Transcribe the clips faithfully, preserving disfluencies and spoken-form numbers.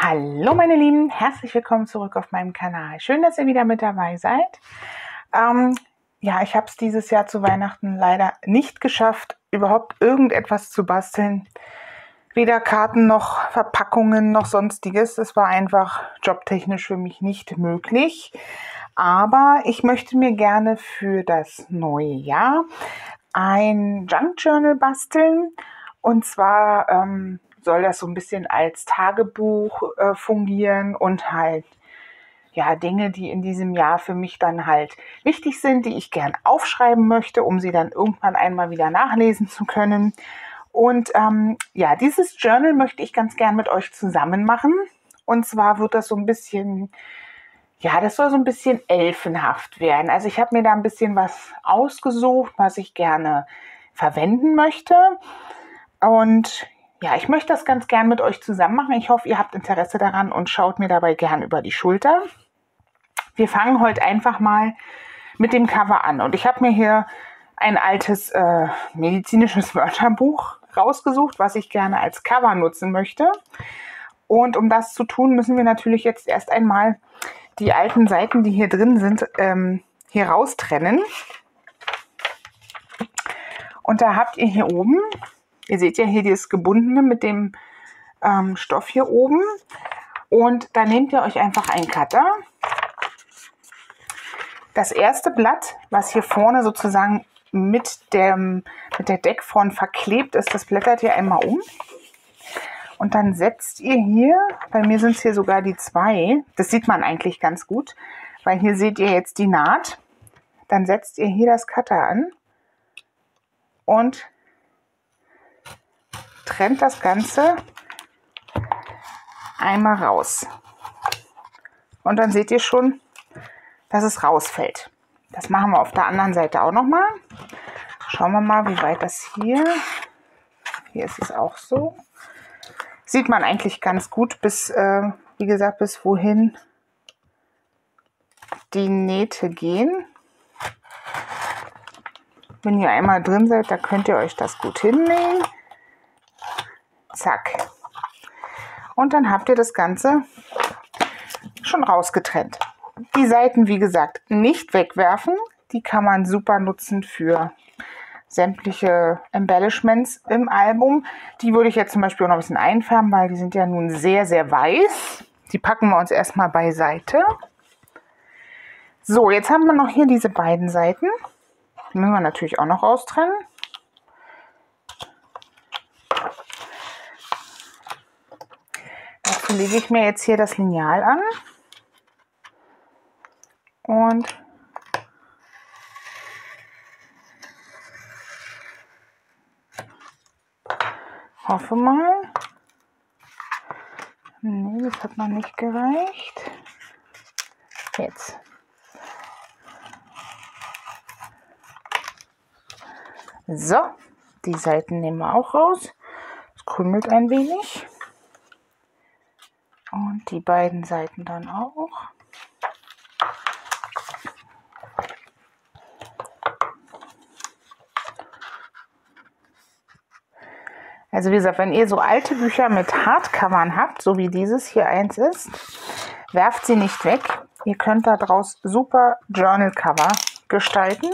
Hallo meine Lieben, herzlich willkommen zurück auf meinem Kanal. Schön, dass ihr wieder mit dabei seid. Ähm, ja, ich habe es dieses Jahr zu Weihnachten leider nicht geschafft, überhaupt irgendetwas zu basteln. Weder Karten noch Verpackungen noch sonstiges. Es war einfach jobtechnisch für mich nicht möglich. Aber ich möchte mir gerne für das neue Jahr ein Junk Journal basteln. Und zwar ähm, soll das so ein bisschen als Tagebuch äh, fungieren und halt ja Dinge, die in diesem Jahr für mich dann halt wichtig sind, die ich gern aufschreiben möchte, um sie dann irgendwann einmal wieder nachlesen zu können. Und ähm, ja, dieses Journal möchte ich ganz gern mit euch zusammen machen. Und zwar wird das so ein bisschen, ja, das soll so ein bisschen elfenhaft werden. Also ich habe mir da ein bisschen was ausgesucht, was ich gerne verwenden möchte. Und ja, ich möchte das ganz gern mit euch zusammen machen. Ich hoffe, ihr habt Interesse daran und schaut mir dabei gern über die Schulter. Wir fangen heute einfach mal mit dem Cover an. Und ich habe mir hier ein altes äh, medizinisches Wörterbuch rausgesucht, was ich gerne als Cover nutzen möchte. Und um das zu tun, müssen wir natürlich jetzt erst einmal die alten Seiten, die hier drin sind, ähm, hier raustrennen. Und da habt ihr hier oben, ihr seht ja hier dieses Gebundene mit dem ähm, Stoff hier oben. Und da nehmt ihr euch einfach einen Cutter. Das erste Blatt, was hier vorne sozusagen mit, dem, mit der Deckfront verklebt ist, das blättert ihr einmal um. Und dann setzt ihr hier, bei mir sind es hier sogar die zwei, das sieht man eigentlich ganz gut, weil hier seht ihr jetzt die Naht. Dann setzt ihr hier das Cutter an und trennt das Ganze einmal raus. Und dann seht ihr schon, dass es rausfällt. Das machen wir auf der anderen Seite auch nochmal. Schauen wir mal, wie weit das hier, hier ist es auch so. Sieht man eigentlich ganz gut, bis, äh, wie gesagt, bis wohin die Nähte gehen. Wenn ihr einmal drin seid, da könnt ihr euch das gut hinnähen. Zack. Und dann habt ihr das Ganze schon rausgetrennt. Die Seiten, wie gesagt, nicht wegwerfen. Die kann man super nutzen für sämtliche Embellishments im Album. Die würde ich jetzt zum Beispiel auch noch ein bisschen einfärben, weil die sind ja nun sehr, sehr weiß. Die packen wir uns erstmal beiseite. So, jetzt haben wir noch hier diese beiden Seiten. Die müssen wir natürlich auch noch raustrennen. Dazu lege ich mir jetzt hier das Lineal an. Und hoffe mal. Nee, das hat noch nicht gereicht. Jetzt. So, die Seiten nehmen wir auch raus. Es krümelt ein wenig. Und die beiden Seiten dann auch. Also wie gesagt, wenn ihr so alte Bücher mit Hardcovern habt, so wie dieses hier eins ist, werft sie nicht weg. Ihr könnt daraus super Journal-Cover gestalten.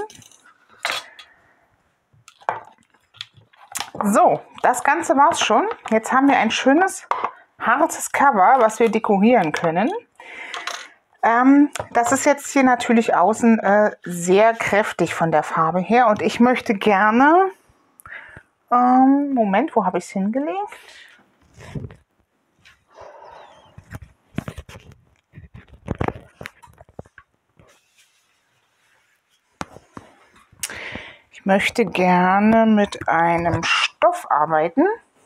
So, das Ganze war's schon. Jetzt haben wir ein schönes, hartes Cover, was wir dekorieren können. Ähm, das ist jetzt hier natürlich außen äh, sehr kräftig von der Farbe her. Und ich möchte gerne... Ähm, Moment, wo habe ich es hingelegt? Ich möchte gerne mit einem Stoff arbeiten.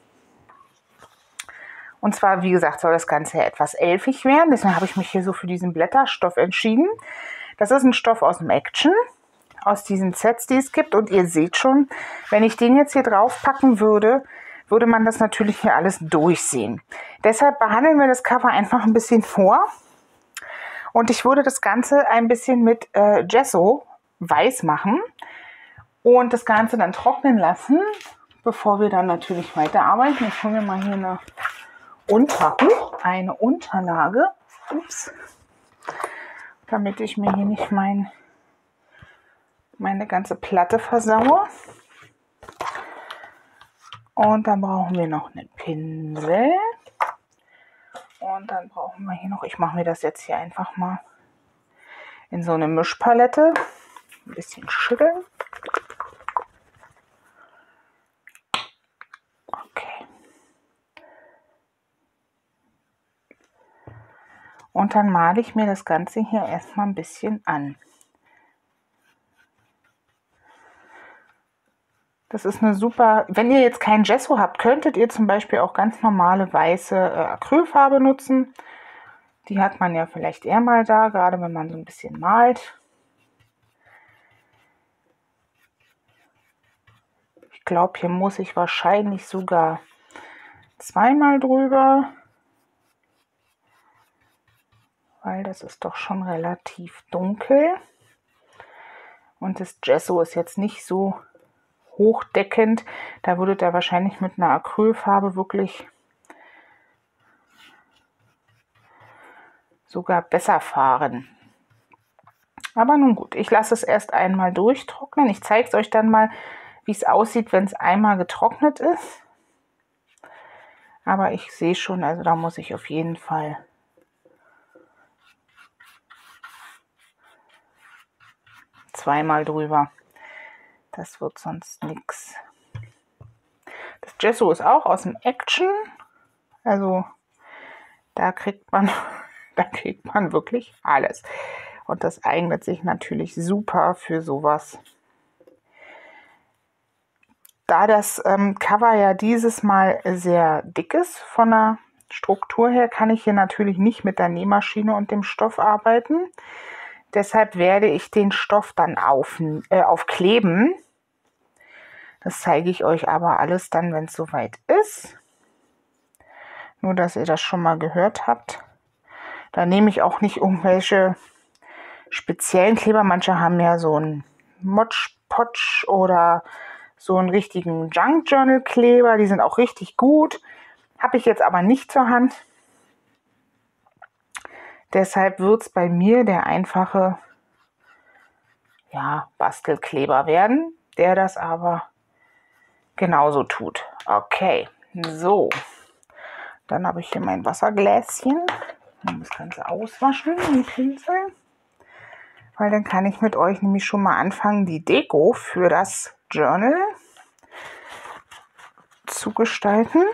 Und zwar, wie gesagt, soll das Ganze ja etwas elfig werden. Deswegen habe ich mich hier so für diesen Blätterstoff entschieden. Das ist ein Stoff aus dem Action. Aus diesen Sets, die es gibt. Und ihr seht schon, wenn ich den jetzt hier drauf packen würde, würde man das natürlich hier alles durchsehen. Deshalb behandeln wir das Cover einfach ein bisschen vor. Und ich würde das Ganze ein bisschen mit äh, Gesso weiß machen. Und das Ganze dann trocknen lassen, bevor wir dann natürlich weiterarbeiten. Ich hole mir mal hier eine Unter, eine Unterlage, ups, damit ich mir hier nicht mein, meine ganze Platte versaue. Und dann brauchen wir noch einen Pinsel. Und dann brauchen wir hier noch, ich mache mir das jetzt hier einfach mal in so eine Mischpalette. Ein bisschen schütteln. Okay. Und dann male ich mir das Ganze hier erstmal ein bisschen an. Das ist eine super, wenn ihr jetzt kein Gesso habt, könntet ihr zum Beispiel auch ganz normale weiße äh, Acrylfarbe nutzen. Die hat man ja vielleicht eher mal da, gerade wenn man so ein bisschen malt. Ich glaube, hier muss ich wahrscheinlich sogar zweimal drüber, weil das ist doch schon relativ dunkel. Und das Gesso ist jetzt nicht so hochdeckend. Da würdet ihr wahrscheinlich mit einer Acrylfarbe wirklich sogar besser fahren. Aber nun gut, ich lasse es erst einmal durchtrocknen. Ich zeige es euch dann mal, wie es aussieht, wenn es einmal getrocknet ist. Aber ich sehe schon, also da muss ich auf jeden Fall zweimal drüber. Das wird sonst nichts. Das Gesso ist auch aus dem Action. Also da kriegt man, da kriegt man wirklich alles. Und das eignet sich natürlich super für sowas. Da das ähm, Cover ja dieses Mal sehr dick ist von der Struktur her, kann ich hier natürlich nicht mit der Nähmaschine und dem Stoff arbeiten. Deshalb werde ich den Stoff dann auf, äh, aufkleben. Das zeige ich euch aber alles dann, wenn es soweit ist. Nur, dass ihr das schon mal gehört habt. Da nehme ich auch nicht irgendwelche speziellen Kleber. Manche haben ja so einen Mod-Podge oder so einen richtigen Junk Journal Kleber. Die sind auch richtig gut. Habe ich jetzt aber nicht zur Hand. Deshalb wird es bei mir der einfache ja, Bastelkleber werden, der das aber genauso tut. Okay, so. Dann habe ich hier mein Wassergläschen. Das Ganze auswaschen mit dem Pinsel. Weil dann kann ich mit euch nämlich schon mal anfangen, die Deko für das Journal zu gestalten.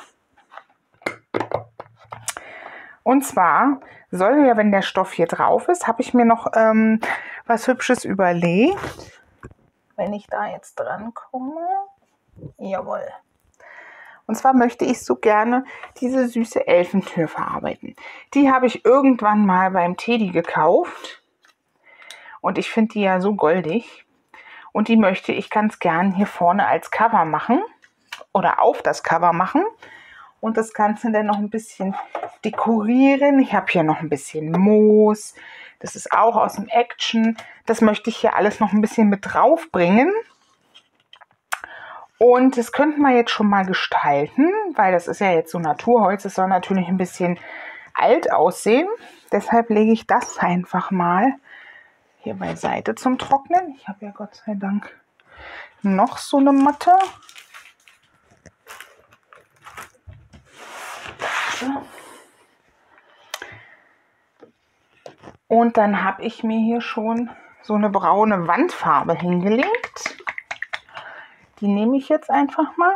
Und zwar soll ja, wenn der Stoff hier drauf ist, habe ich mir noch ähm, was Hübsches überlegt. Wenn ich da jetzt dran komme. Jawohl. Und zwar möchte ich so gerne diese süße Elfentür verarbeiten. Die habe ich irgendwann mal beim Teddy gekauft. Und ich finde die ja so goldig. Und die möchte ich ganz gern hier vorne als Cover machen. Oder auf das Cover machen. Und das Ganze dann noch ein bisschen dekorieren. Ich habe hier noch ein bisschen Moos. Das ist auch aus dem Action. Das möchte ich hier alles noch ein bisschen mit drauf bringen. Und das könnten wir jetzt schon mal gestalten, weil das ist ja jetzt so Naturholz. Es soll natürlich ein bisschen alt aussehen. Deshalb lege ich das einfach mal hier beiseite zum Trocknen. Ich habe ja Gott sei Dank noch so eine Matte. Und dann habe ich mir hier schon so eine braune Wandfarbe hingelegt. Die nehme ich jetzt einfach mal.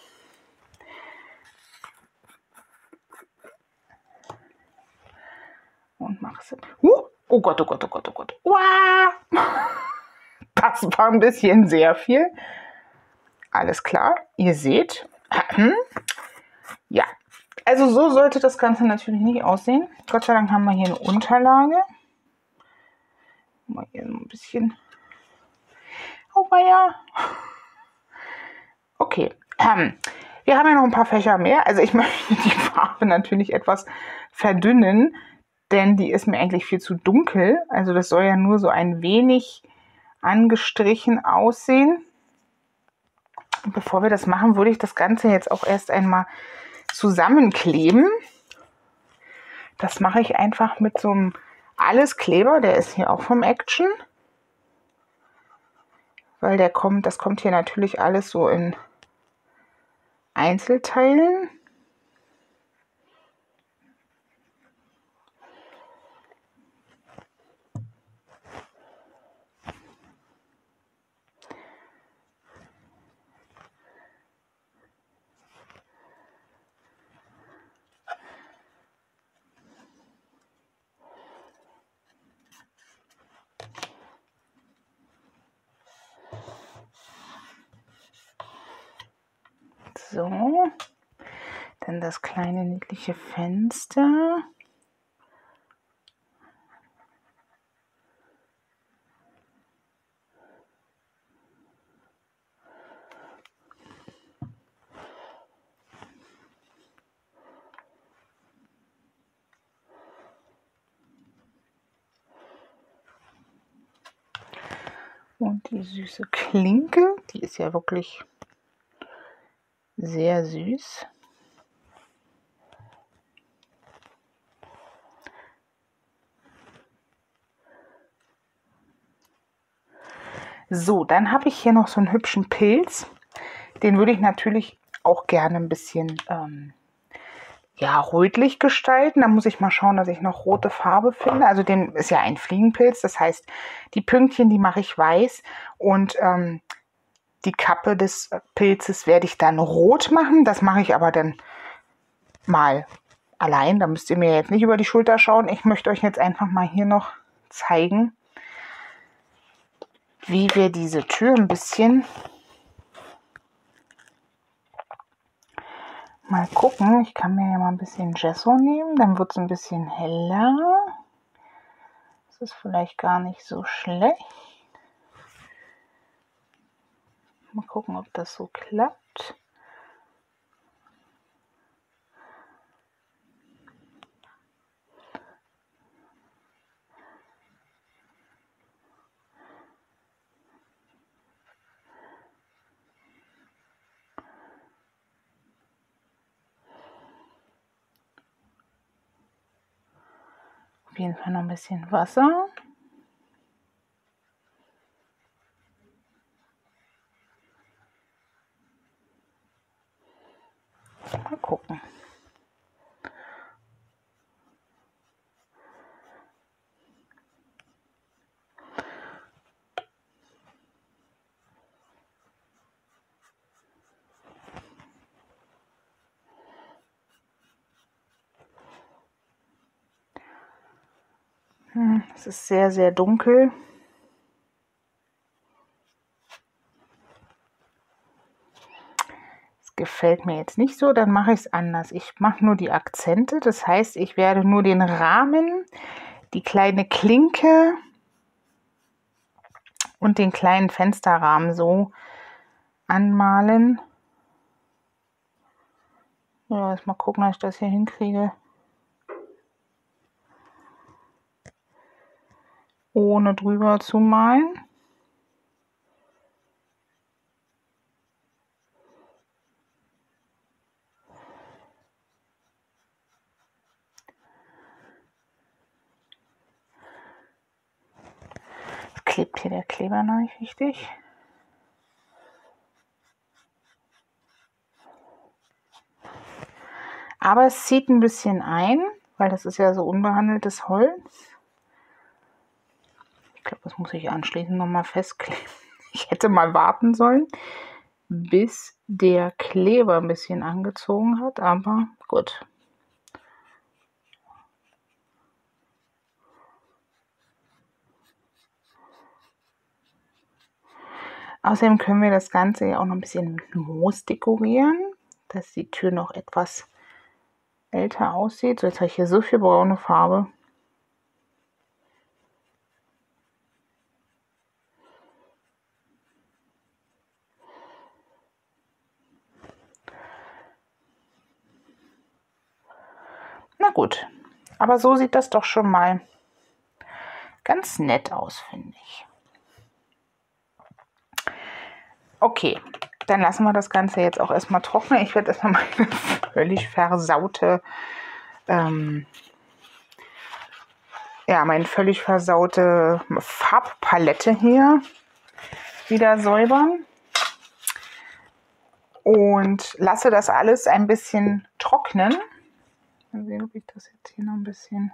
Und mache es. Uh, oh Gott, oh Gott, oh Gott, oh Gott. Uah. Das war ein bisschen sehr viel. Alles klar, ihr seht. Ja, also so sollte das Ganze natürlich nicht aussehen. Gott sei Dank haben wir hier eine Unterlage. Mal hier so ein bisschen. Oh ja. Okay, ähm, wir haben ja noch ein paar Fächer mehr. Also ich möchte die Farbe natürlich etwas verdünnen, denn die ist mir eigentlich viel zu dunkel. Also das soll ja nur so ein wenig angestrichen aussehen. Und bevor wir das machen, würde ich das Ganze jetzt auch erst einmal zusammenkleben. Das mache ich einfach mit so einem Alleskleber, der ist hier auch vom Action. Weil der kommt, das kommt hier natürlich alles so in Einzelteilen. So, dann das kleine niedliche Fenster. Und die süße Klinke, die ist ja wirklich sehr süß. So, dann habe ich hier noch so einen hübschen Pilz. Den würde ich natürlich auch gerne ein bisschen ähm, ja, rötlich gestalten. Da muss ich mal schauen, dass ich noch rote Farbe finde. Also den ist ja ein Fliegenpilz. Das heißt, die Pünktchen, die mache ich weiß. Und ähm, die Kappe des Pilzes werde ich dann rot machen. Das mache ich aber dann mal allein. Da müsst ihr mir jetzt nicht über die Schulter schauen. Ich möchte euch jetzt einfach mal hier noch zeigen, wie wir diese Tür ein bisschen mal gucken. Ich kann mir ja mal ein bisschen Gesso nehmen, dann wird es ein bisschen heller. Das ist vielleicht gar nicht so schlecht. Mal gucken, ob das so klappt. Auf jeden Fall noch ein bisschen Wasser. Mal gucken. Hm, es ist sehr, sehr dunkel. Gefällt mir jetzt nicht so, dann mache ich es anders. Ich mache nur die Akzente, das heißt, ich werde nur den Rahmen, die kleine Klinke und den kleinen Fensterrahmen so anmalen. Ja, jetzt mal gucken, dass ich das hier hinkriege. Ohne drüber zu malen. Klebt hier der Kleber noch nicht richtig. Aber es zieht ein bisschen ein, weil das ist ja so unbehandeltes Holz. Ich glaube, das muss ich anschließend nochmal festkleben. Ich hätte mal warten sollen, bis der Kleber ein bisschen angezogen hat, aber gut. Außerdem können wir das Ganze ja auch noch ein bisschen mit Moos dekorieren, dass die Tür noch etwas älter aussieht. So, jetzt habe ich hier so viel braune Farbe. Na gut, aber so sieht das doch schon mal ganz nett aus, finde ich. Okay, dann lassen wir das Ganze jetzt auch erstmal trocknen. Ich werde erstmal meine völlig versaute, ähm, ja, meine völlig versaute Farbpalette hier wieder säubern. Und lasse das alles ein bisschen trocknen. Mal sehen, ob ich das jetzt hier noch ein bisschen...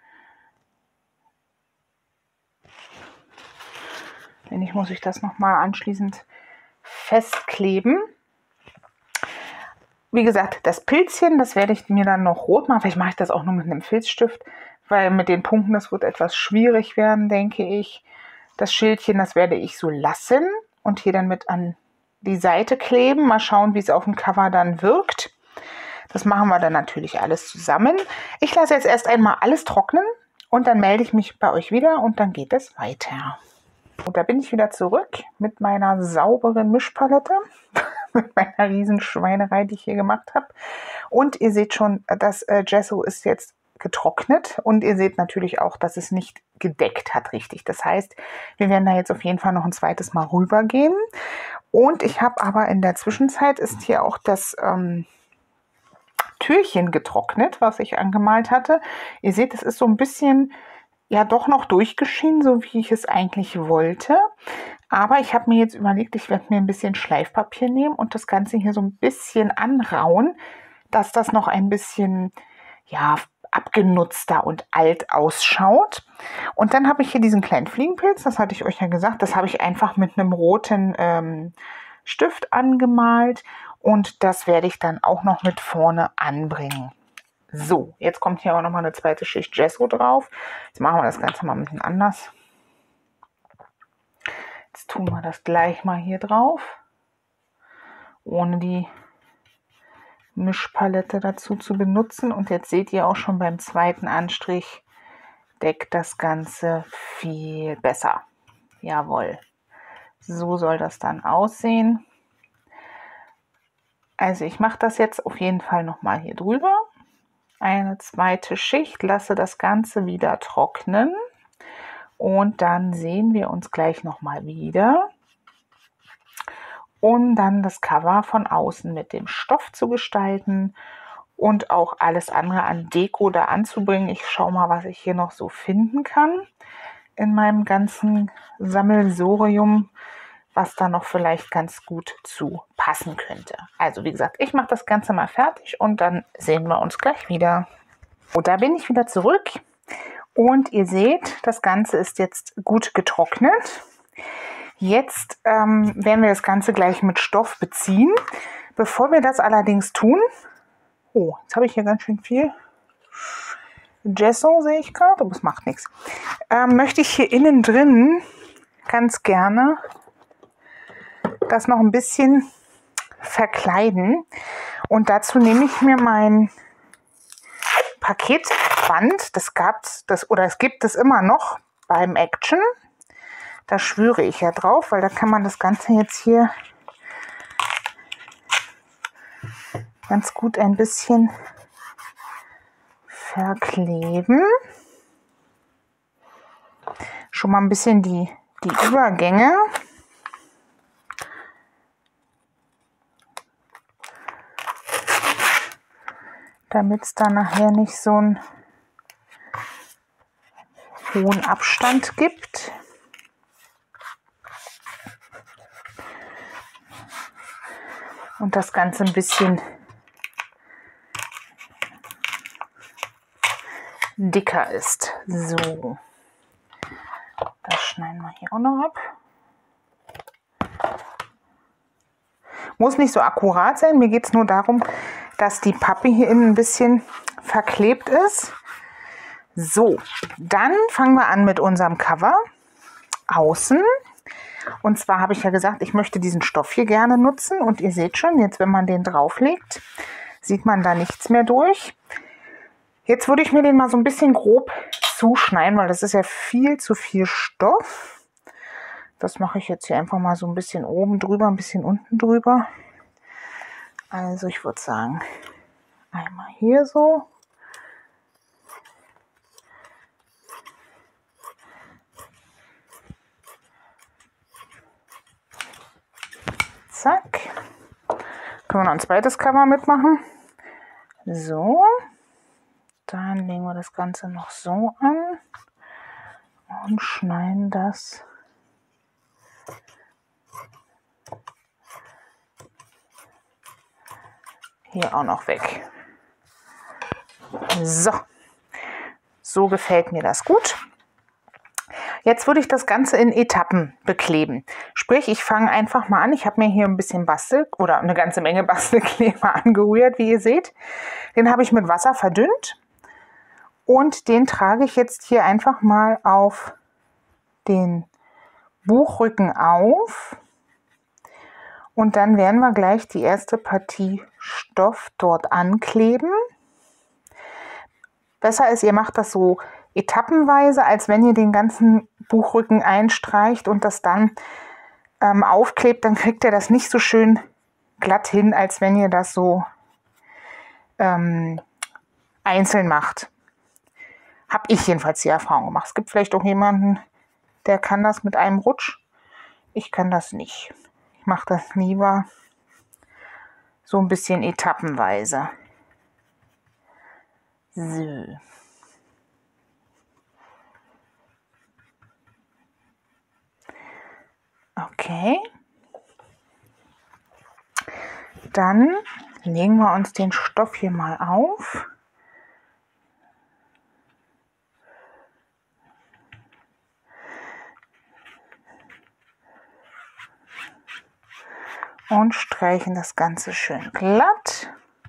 Wenn nicht, muss ich das nochmal anschließend festkleben. Wie gesagt, das Pilzchen, das werde ich mir dann noch rot machen. Vielleicht mache ich das auch nur mit einem Filzstift, weil mit den Punkten, das wird etwas schwierig werden, denke ich. Das Schildchen, das werde ich so lassen und hier dann mit an die Seite kleben. Mal schauen, wie es auf dem Cover dann wirkt. Das machen wir dann natürlich alles zusammen. Ich lasse jetzt erst einmal alles trocknen und dann melde ich mich bei euch wieder und dann geht es weiter. Und da bin ich wieder zurück mit meiner sauberen Mischpalette, mit meiner riesen Schweinerei, die ich hier gemacht habe. Und ihr seht schon, das äh, Gesso ist jetzt getrocknet und ihr seht natürlich auch, dass es nicht gedeckt hat richtig. Das heißt, wir werden da jetzt auf jeden Fall noch ein zweites Mal rübergehen. Und ich habe aber in der Zwischenzeit ist hier auch das ähm, Türchen getrocknet, was ich angemalt hatte. Ihr seht, es ist so ein bisschen, ja doch noch durchgeschienen, so wie ich es eigentlich wollte. Aber ich habe mir jetzt überlegt, ich werde mir ein bisschen Schleifpapier nehmen und das Ganze hier so ein bisschen anrauen, dass das noch ein bisschen, ja, abgenutzter und alt ausschaut. Und dann habe ich hier diesen kleinen Fliegenpilz, das hatte ich euch ja gesagt, das habe ich einfach mit einem roten ähm, Stift angemalt und das werde ich dann auch noch mit vorne anbringen. So, jetzt kommt hier auch noch mal eine zweite Schicht Gesso drauf. Jetzt machen wir das Ganze mal ein bisschen anders. Jetzt tun wir das gleich mal hier drauf, ohne die Mischpalette dazu zu benutzen. Und jetzt seht ihr auch schon beim zweiten Anstrich deckt das Ganze viel besser. Jawohl. So soll das dann aussehen. Also ich mache das jetzt auf jeden Fall nochmal hier drüber. Eine zweite Schicht, lasse das Ganze wieder trocknen. Und dann sehen wir uns gleich nochmal wieder. Um dann das Cover von außen mit dem Stoff zu gestalten und auch alles andere an Deko da anzubringen. Ich schaue mal, was ich hier noch so finden kann in meinem ganzen Sammelsurium, was da noch vielleicht ganz gut zu passen könnte. Also wie gesagt, ich mache das Ganze mal fertig und dann sehen wir uns gleich wieder. Und da bin ich wieder zurück und ihr seht, das Ganze ist jetzt gut getrocknet. Jetzt ähm, werden wir das Ganze gleich mit Stoff beziehen. Bevor wir das allerdings tun, oh, jetzt habe ich hier ganz schön viel Gesso, sehe ich gerade, aber es macht nichts. Ähm, möchte ich hier innen drin ganz gerne das noch ein bisschen verkleiden. Und dazu nehme ich mir mein Paketband, das gab's, das oder es gibt es immer noch beim Action. Da schwöre ich ja drauf, weil da kann man das Ganze jetzt hier ganz gut ein bisschen verkleben. Schon mal ein bisschen die, die Übergänge. Damit es da nachher nicht so einen hohen Abstand gibt. Und das Ganze ein bisschen dicker ist. So, das schneiden wir hier auch noch ab. Muss nicht so akkurat sein, mir geht es nur darum, dass die Pappe hier innen ein bisschen verklebt ist. So, dann fangen wir an mit unserem Cover außen. Und zwar habe ich ja gesagt, ich möchte diesen Stoff hier gerne nutzen. Und ihr seht schon, jetzt wenn man den drauflegt, sieht man da nichts mehr durch. Jetzt würde ich mir den mal so ein bisschen grob zuschneiden, weil das ist ja viel zu viel Stoff. Das mache ich jetzt hier einfach mal so ein bisschen oben drüber, ein bisschen unten drüber. Also ich würde sagen, einmal hier so. Zack. Können wir noch ein zweites Cover mitmachen. So. Dann legen wir das Ganze noch so an und schneiden das hier auch noch weg. So. So gefällt mir das gut. Jetzt würde ich das Ganze in Etappen bekleben. Sprich, ich fange einfach mal an. Ich habe mir hier ein bisschen Bastel oder eine ganze Menge Bastelkleber angerührt, wie ihr seht. Den habe ich mit Wasser verdünnt und den trage ich jetzt hier einfach mal auf den Buchrücken auf. Und dann werden wir gleich die erste Partie Stoff dort ankleben. Besser ist, ihr macht das so etappenweise, als wenn ihr den ganzen Buchrücken einstreicht und das dann ähm, aufklebt, dann kriegt ihr das nicht so schön glatt hin, als wenn ihr das so ähm, einzeln macht. Habe ich jedenfalls die Erfahrung gemacht. Es gibt vielleicht auch jemanden, der kann das mit einem Rutsch. Ich kann das nicht. Ich mache das lieber so ein bisschen etappenweise. So. Okay. Dann legen wir uns den Stoff hier mal auf. Und streichen das Ganze schön glatt.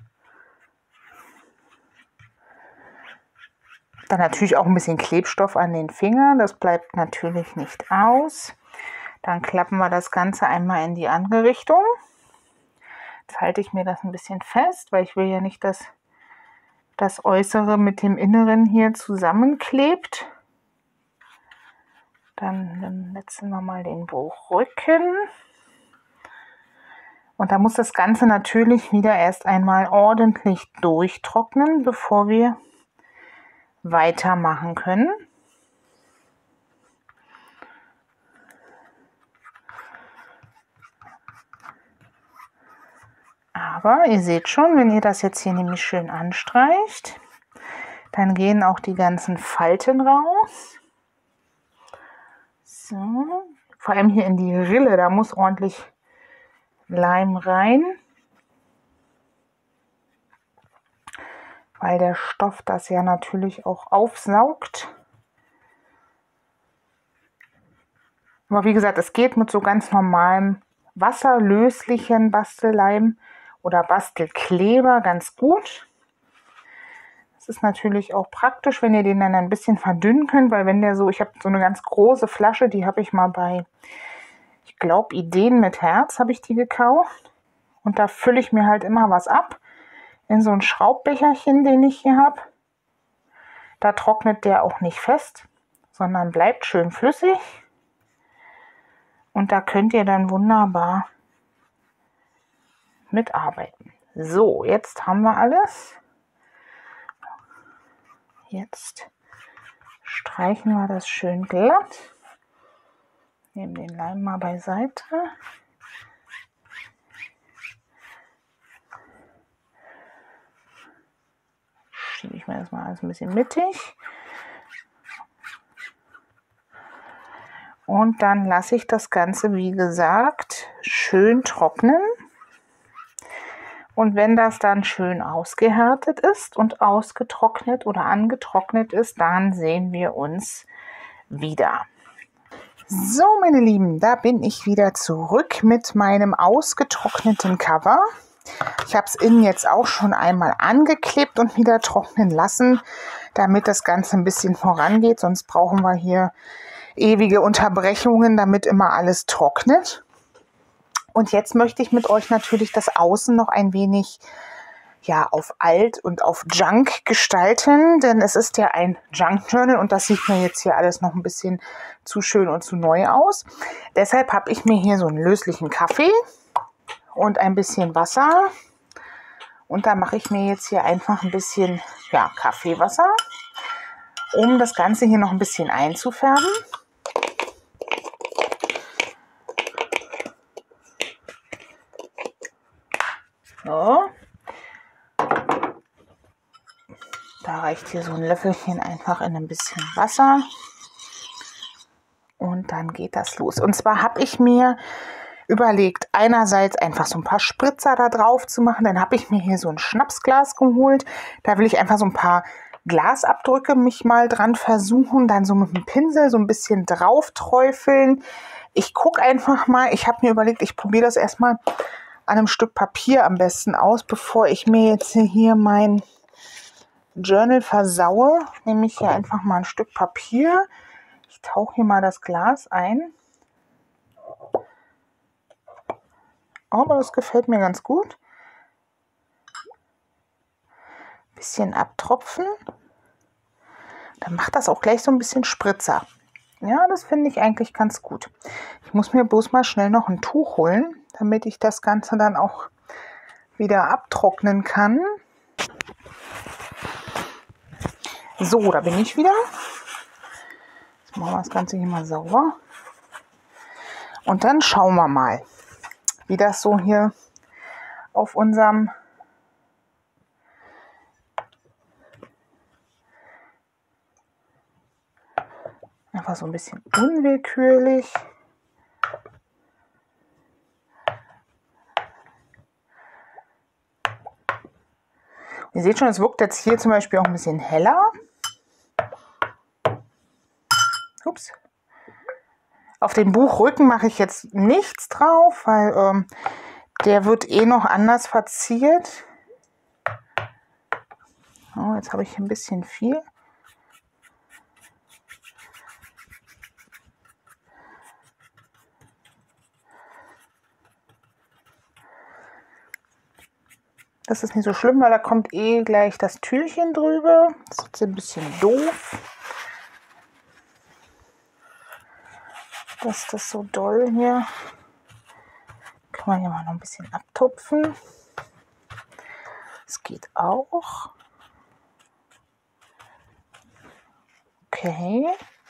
Dann natürlich auch ein bisschen Klebstoff an den Fingern. Das bleibt natürlich nicht aus. Dann klappen wir das Ganze einmal in die andere Richtung. Jetzt halte ich mir das ein bisschen fest, weil ich will ja nicht, dass das Äußere mit dem Inneren hier zusammenklebt. Dann, dann setzen wir mal den Buchrücken. Und da muss das Ganze natürlich wieder erst einmal ordentlich durchtrocknen, bevor wir weitermachen können. Aber ihr seht schon, wenn ihr das jetzt hier nämlich schön anstreicht, dann gehen auch die ganzen Falten raus. So. Vor allem hier in die Rille, da muss ordentlich Leim rein, weil der Stoff das ja natürlich auch aufsaugt. Aber wie gesagt, es geht mit so ganz normalem wasserlöslichen Bastelleim oder Bastelkleber ganz gut. Das ist natürlich auch praktisch, wenn ihr den dann ein bisschen verdünnen könnt, weil wenn der so, ich habe so eine ganz große Flasche, die habe ich mal bei, ich glaube, Ideen mit Herz habe ich die gekauft. Und da fülle ich mir halt immer was ab in so ein Schraubbecherchen, den ich hier habe. Da trocknet der auch nicht fest, sondern bleibt schön flüssig. Und da könnt ihr dann wunderbar mitarbeiten. So, jetzt haben wir alles. Jetzt streichen wir das schön glatt. Nehmen den Leim mal beiseite. Schiebe ich mir das mal alles ein bisschen mittig. Und dann lasse ich das Ganze, wie gesagt, schön trocknen. Und wenn das dann schön ausgehärtet ist und ausgetrocknet oder angetrocknet ist, dann sehen wir uns wieder. So, meine Lieben, da bin ich wieder zurück mit meinem ausgetrockneten Cover. Ich habe es innen jetzt auch schon einmal angeklebt und wieder trocknen lassen, damit das Ganze ein bisschen vorangeht. Sonst brauchen wir hier ewige Unterbrechungen, damit immer alles trocknet. Und jetzt möchte ich mit euch natürlich das Außen noch ein wenig ja, auf alt und auf Junk gestalten, denn es ist ja ein Junk Journal und das sieht mir jetzt hier alles noch ein bisschen zu schön und zu neu aus. Deshalb habe ich mir hier so einen löslichen Kaffee und ein bisschen Wasser und da mache ich mir jetzt hier einfach ein bisschen ja, Kaffeewasser, um das Ganze hier noch ein bisschen einzufärben. reicht hier so ein Löffelchen einfach in ein bisschen Wasser. Und dann geht das los. Und zwar habe ich mir überlegt, einerseits einfach so ein paar Spritzer da drauf zu machen. Dann habe ich mir hier so ein Schnapsglas geholt. Da will ich einfach so ein paar Glasabdrücke mich mal dran versuchen. Dann so mit dem Pinsel so ein bisschen drauf träufeln. Ich gucke einfach mal. Ich habe mir überlegt, ich probiere das erstmal an einem Stück Papier am besten aus, bevor ich mir jetzt hier mein Journal versaue. Nehme ich hier einfach mal ein Stück Papier. Ich tauche hier mal das Glas ein. Aber das gefällt mir ganz gut. Bisschen abtropfen. Dann macht das auch gleich so ein bisschen Spritzer. Ja, das finde ich eigentlich ganz gut. Ich muss mir bloß mal schnell noch ein Tuch holen, damit ich das Ganze dann auch wieder abtrocknen kann. So, da bin ich wieder. Jetzt machen wir das Ganze hier mal sauber. Und dann schauen wir mal, wie das so hier auf unserem einfach so ein bisschen unwillkürlich. Ihr seht schon, es wirkt jetzt hier zum Beispiel auch ein bisschen heller. Ups. Auf den Buchrücken mache ich jetzt nichts drauf, weil ähm, der wird eh noch anders verziert. Oh, jetzt habe ich ein bisschen viel. Das ist nicht so schlimm, weil da kommt eh gleich das Türchen drüber. Das ist jetzt ein bisschen doof, dass das so doll hier. Kann man hier mal noch ein bisschen abtupfen. Das geht auch. Okay.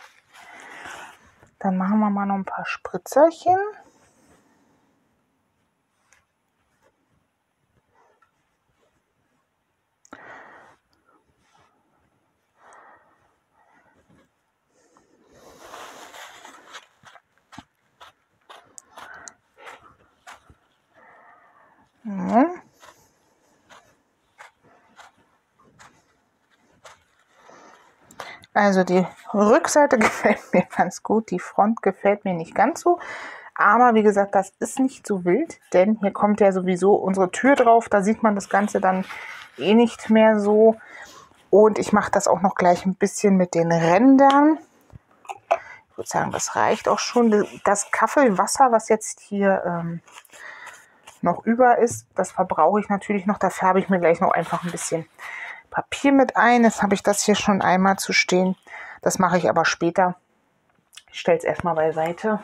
Dann machen wir mal noch ein paar Spritzerchen. Mhm. Also die Rückseite gefällt mir ganz gut, die Front gefällt mir nicht ganz so. Aber wie gesagt, das ist nicht so wild, denn hier kommt ja sowieso unsere Tür drauf. Da sieht man das Ganze dann eh nicht mehr so. Und ich mache das auch noch gleich ein bisschen mit den Rändern. Ich würde sagen, das reicht auch schon. Das Kaffeewasser, was jetzt hier ähm, noch über ist, das verbrauche ich natürlich noch. Da färbe ich mir gleich noch einfach ein bisschen Papier mit ein. Jetzt habe ich das hier schon einmal zu stehen. Das mache ich aber später. Ich stelle es erstmal beiseite.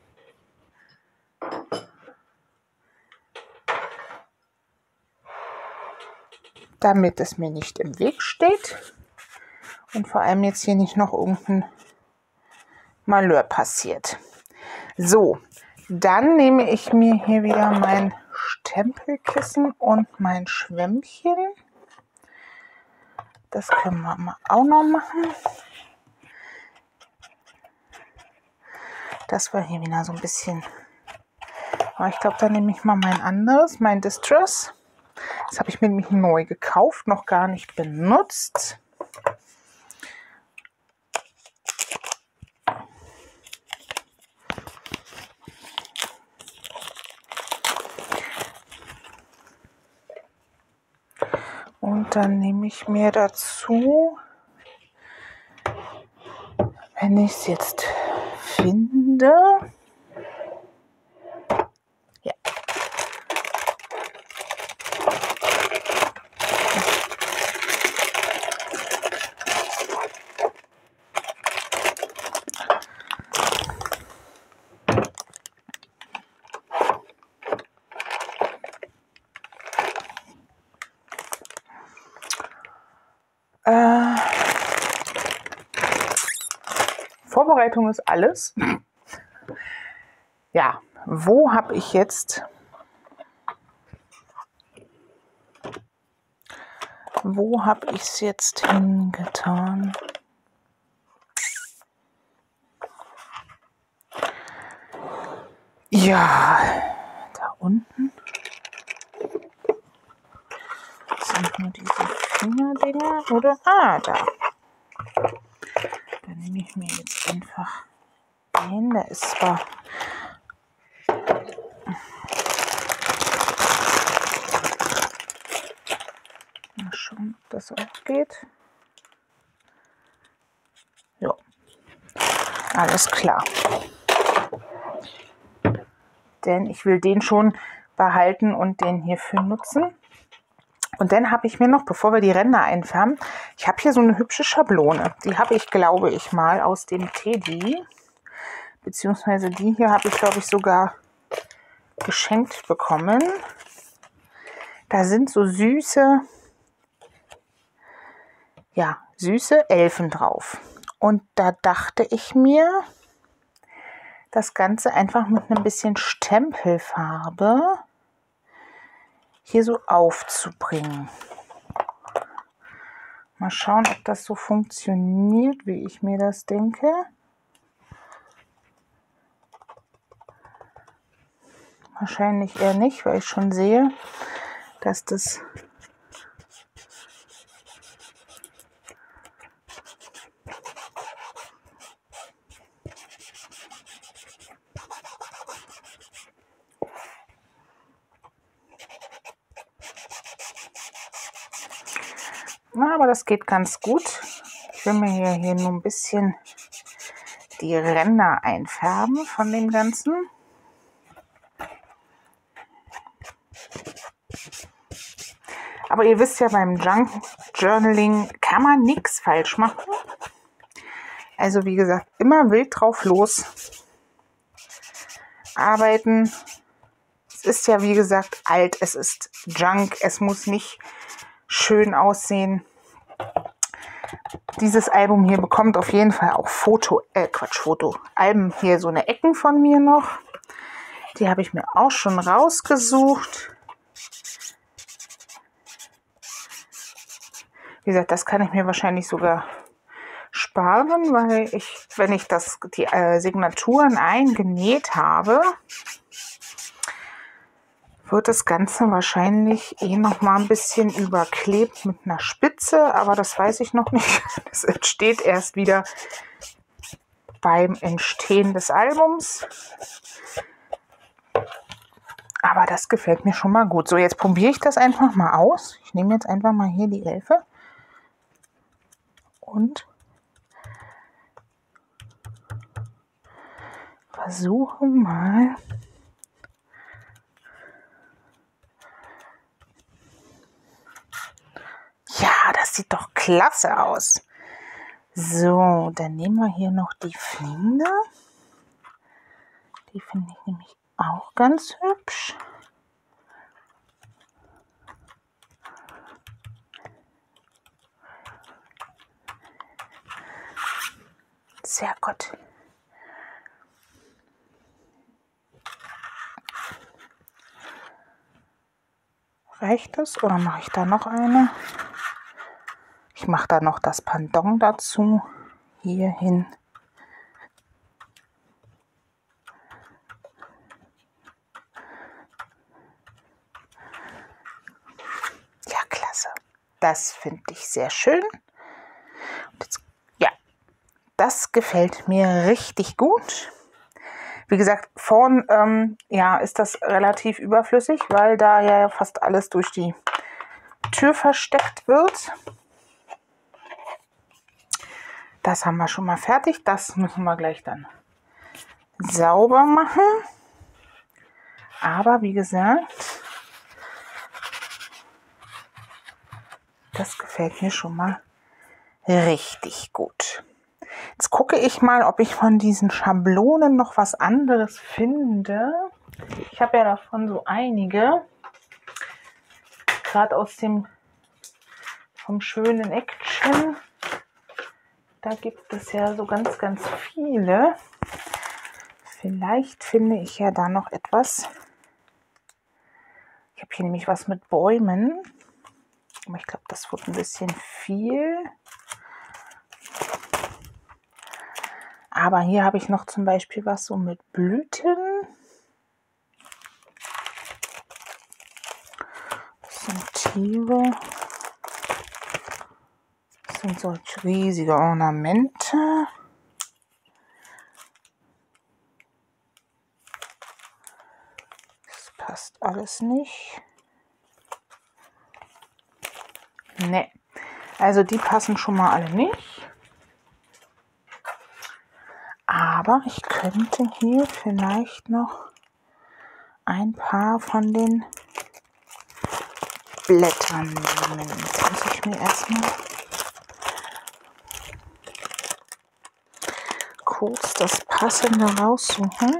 Damit es mir nicht im Weg steht. Und vor allem jetzt hier nicht noch irgendein Malheur passiert. So, dann nehme ich mir hier wieder mein Stempelkissen und mein Schwämmchen. Das können wir mal auch noch machen. Das war hier wieder so ein bisschen. Aber ich glaube, dann nehme ich mal mein anderes, mein Distress. Das habe ich mir nämlich neu gekauft, noch gar nicht benutzt. Und dann nehme ich mir dazu, wenn ich es jetzt finde, ja, Äh, Vorbereitung ist alles. Ja, wo habe ich jetzt Wo habe ich es jetzt hingetan? Ja, da unten sind nur diese Fingerdinger, oder? Ah, da. Dann nehme ich mir jetzt einfach den. Der ist zwar mal schauen, ob das auch geht. Ja, alles klar. Denn ich will den schon behalten und den hierfür nutzen. Und dann habe ich mir noch, bevor wir die Ränder einfärben, ich habe hier so eine hübsche Schablone. Die habe ich, glaube ich, mal aus dem Teddy. Beziehungsweise die hier habe ich, glaube ich, sogar geschenkt bekommen. Da sind so süße, ja, süße Elfen drauf. Und da dachte ich mir, das Ganze einfach mit ein bisschen Stempelfarbe hier so aufzubringen. Mal schauen, ob das so funktioniert, wie ich mir das denke. Wahrscheinlich eher nicht, weil ich schon sehe, dass das Na, aber das geht ganz gut. Ich will mir hier, hier nur ein bisschen die Ränder einfärben von dem Ganzen. Aber ihr wisst ja, beim Junk Journaling kann man nichts falsch machen. Also wie gesagt, immer wild drauf los arbeiten. Es ist ja wie gesagt alt, es ist Junk, es muss nicht schön aussehen. Dieses Album hier bekommt auf jeden Fall auch Foto, äh Quatsch, Foto, Alben hier, so eine Ecken von mir noch. Die habe ich mir auch schon rausgesucht. Wie gesagt, das kann ich mir wahrscheinlich sogar sparen, weil ich, wenn ich das, die äh, Signaturen eingenäht habe, wird das Ganze wahrscheinlich eh noch mal ein bisschen überklebt mit einer Spitze, aber das weiß ich noch nicht. Das entsteht erst wieder beim Entstehen des Albums. Aber das gefällt mir schon mal gut. So, jetzt probiere ich das einfach mal aus. Ich nehme jetzt einfach mal hier die Elfe und versuche mal ja, das sieht doch klasse aus. So, dann nehmen wir hier noch die Flinte. Die finde ich nämlich auch ganz hübsch. Sehr gut. Reicht das oder mache ich da noch eine? Ich mache da noch das Pendant dazu. Hier hin. Ja, klasse. Das finde ich sehr schön. Und jetzt, ja, das gefällt mir richtig gut. Wie gesagt, vorn ähm, ja, ist das relativ überflüssig, weil da ja fast alles durch die Tür versteckt wird. Das haben wir schon mal fertig. Das müssen wir gleich dann sauber machen. Aber wie gesagt, das gefällt mir schon mal richtig gut. Jetzt gucke ich mal, ob ich von diesen Schablonen noch was anderes finde. Ich habe ja davon so einige. Gerade aus dem vom schönen Action. Da gibt es ja so ganz, ganz viele. Vielleicht finde ich ja da noch etwas. Ich habe hier nämlich was mit Bäumen. Aber ich glaube, das wird ein bisschen viel. Aber hier habe ich noch zum Beispiel was so mit Blüten. Das sind Tiere. Das sind solche riesige Ornamente. Das passt alles nicht. Ne, also die passen schon mal alle nicht. Aber ich könnte hier vielleicht noch ein paar von den Blättern nehmen. Jetzt muss ich mir erstmal kurz das Passende raussuchen.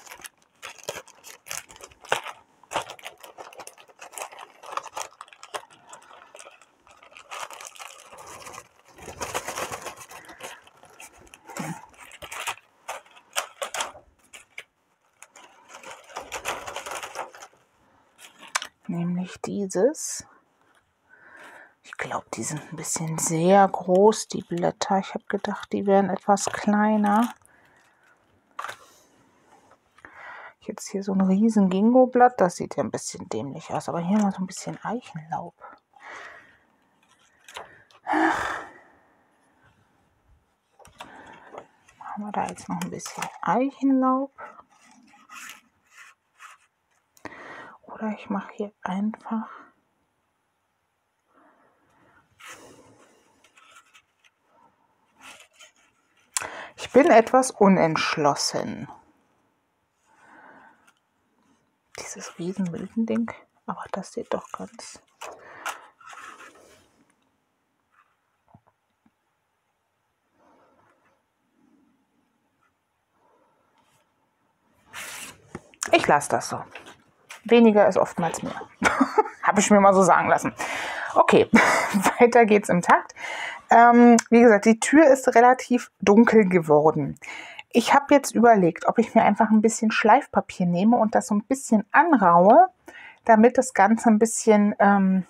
Nämlich dieses. Ich glaube, die sind ein bisschen sehr groß, die Blätter. Ich habe gedacht, die wären etwas kleiner. Jetzt hier so ein riesen Ginkgo-Blatt, das sieht ja ein bisschen dämlich aus. Aber hier mal so ein bisschen Eichenlaub. Machen wir da jetzt noch ein bisschen Eichenlaub. Oder ich mache hier einfach Ich bin etwas unentschlossen. Dieses Riesenmilbending, aber das sieht doch ganz... Ich lasse das so. Weniger ist oftmals mehr. Habe ich mir mal so sagen lassen. Okay, weiter geht's im Takt. Ähm, wie gesagt, die Tür ist relativ dunkel geworden. Ich habe jetzt überlegt, ob ich mir einfach ein bisschen Schleifpapier nehme und das so ein bisschen anraue, damit das Ganze ein bisschen ähm,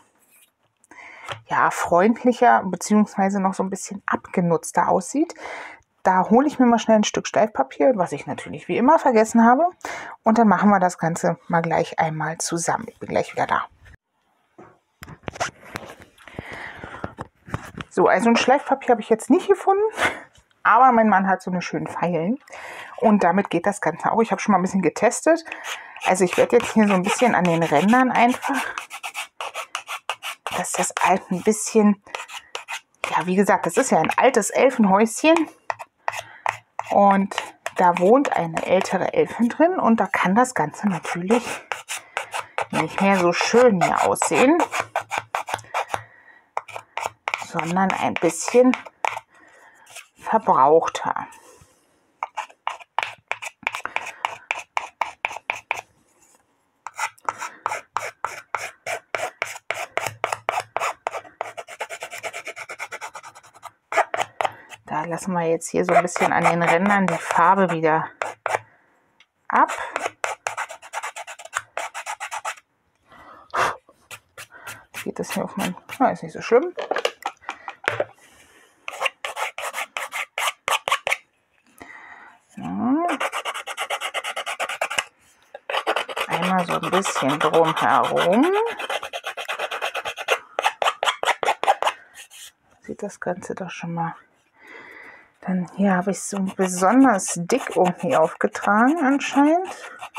ja, freundlicher bzw. noch so ein bisschen abgenutzter aussieht. Da hole ich mir mal schnell ein Stück Schleifpapier, was ich natürlich wie immer vergessen habe. Und dann machen wir das Ganze mal gleich einmal zusammen. Ich bin gleich wieder da. So, also ein Schleifpapier habe ich jetzt nicht gefunden. Aber mein Mann hat so eine schönen Feilen. Und damit geht das Ganze auch. Ich habe schon mal ein bisschen getestet. Also ich werde jetzt hier so ein bisschen an den Rändern einfach, dass das halt ein bisschen... Ja, wie gesagt, das ist ja ein altes Elfenhäuschen. Und da wohnt eine ältere Elfin drin und da kann das Ganze natürlich nicht mehr so schön hier aussehen, sondern ein bisschen verbrauchter. Da lassen wir jetzt hier so ein bisschen an den Rändern die Farbe wieder ab. Geht das hier auf mein... Na, ist nicht so schlimm. So. Einmal so ein bisschen drumherum. Sieht das Ganze doch schon mal... Dann hier habe ich so besonders dick irgendwie aufgetragen anscheinend.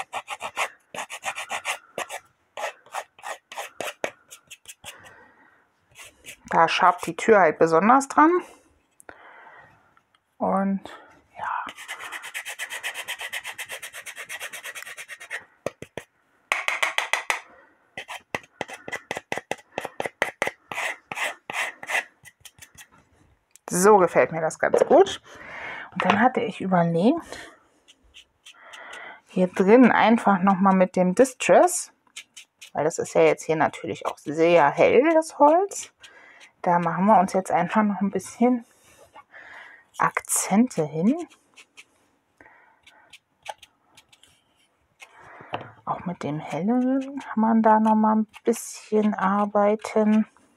Da schabt die Tür halt besonders dran. Und ja. So gefällt mir das ganz gut. Und dann hatte ich überlegt, hier drin einfach nochmal mit dem Distress, weil das ist ja jetzt hier natürlich auch sehr hell, das Holz. Da machen wir uns jetzt einfach noch ein bisschen Akzente hin. Auch mit dem helleren kann man da noch mal ein bisschen arbeiten.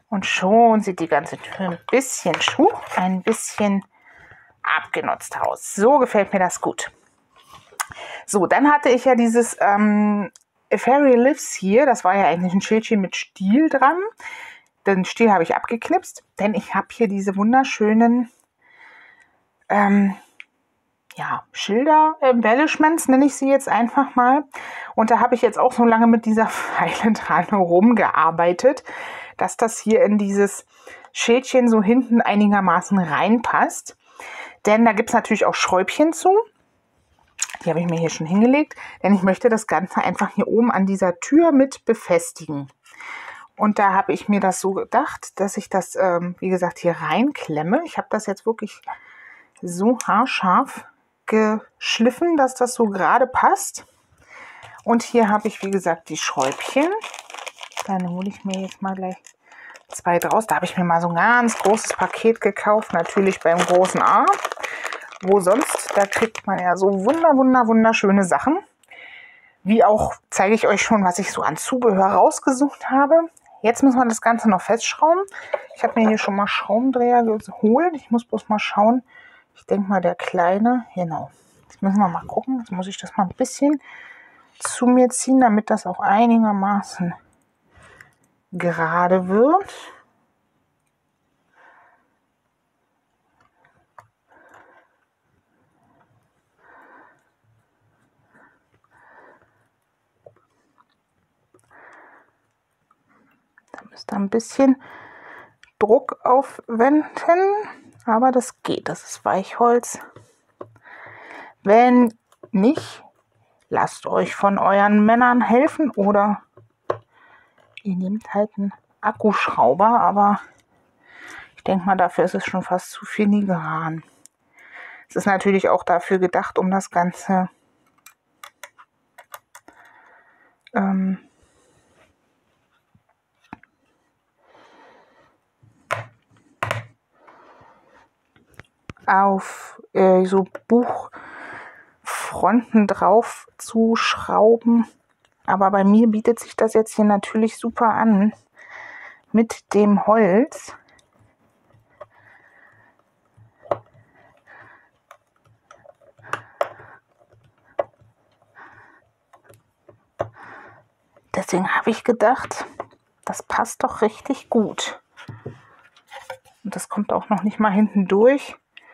Und schon sieht die ganze Tür ein bisschen schuh, ein bisschen abgenutzt aus. So gefällt mir das gut. So, dann hatte ich ja dieses ähm, A Fairy Lives hier. Das war ja eigentlich ein Schildchen mit Stiel dran. Den Stiel habe ich abgeknipst, denn ich habe hier diese wunderschönen ähm, ja, Schilder, Embellishments nenne ich sie jetzt einfach mal. Und da habe ich jetzt auch so lange mit dieser Feile dran rumgearbeitet, dass das hier in dieses Schildchen so hinten einigermaßen reinpasst. Denn da gibt es natürlich auch Schräubchen zu. Die habe ich mir hier schon hingelegt, denn ich möchte das Ganze einfach hier oben an dieser Tür mit befestigen. Und da habe ich mir das so gedacht, dass ich das, ähm, wie gesagt, hier reinklemme. Ich habe das jetzt wirklich so haarscharf geschliffen, dass das so gerade passt. Und hier habe ich, wie gesagt, die Schräubchen. Dann hole ich mir jetzt mal gleich zwei draus. Da habe ich mir mal so ein ganz großes Paket gekauft, natürlich beim großen A. Wo sonst, da kriegt man ja so wunder, wunder, wunderschöne Sachen. Wie auch zeige ich euch schon, was ich so an Zubehör rausgesucht habe. Jetzt müssen wir das Ganze noch festschrauben. Ich habe mir hier schon mal Schraubendreher geholt. Ich muss bloß mal schauen. Ich denke mal, der kleine, genau. Jetzt müssen wir mal gucken. Jetzt muss ich das mal ein bisschen zu mir ziehen, damit das auch einigermaßen gerade wird. Da müsst ihr ein bisschen Druck aufwenden, aber das geht. Das ist Weichholz. Wenn nicht, lasst euch von euren Männern helfen oder ihr nehmt halt einen Akkuschrauber, aber ich denke mal, dafür ist es schon fast zu filigran. Es ist natürlich auch dafür gedacht, um das Ganze ähm, auf äh, so Buchfronten drauf zu schrauben. Aber bei mir bietet sich das jetzt hier natürlich super an mit dem Holz. Deswegen habe ich gedacht, das passt doch richtig gut. Und das kommt auch noch nicht mal hinten durch.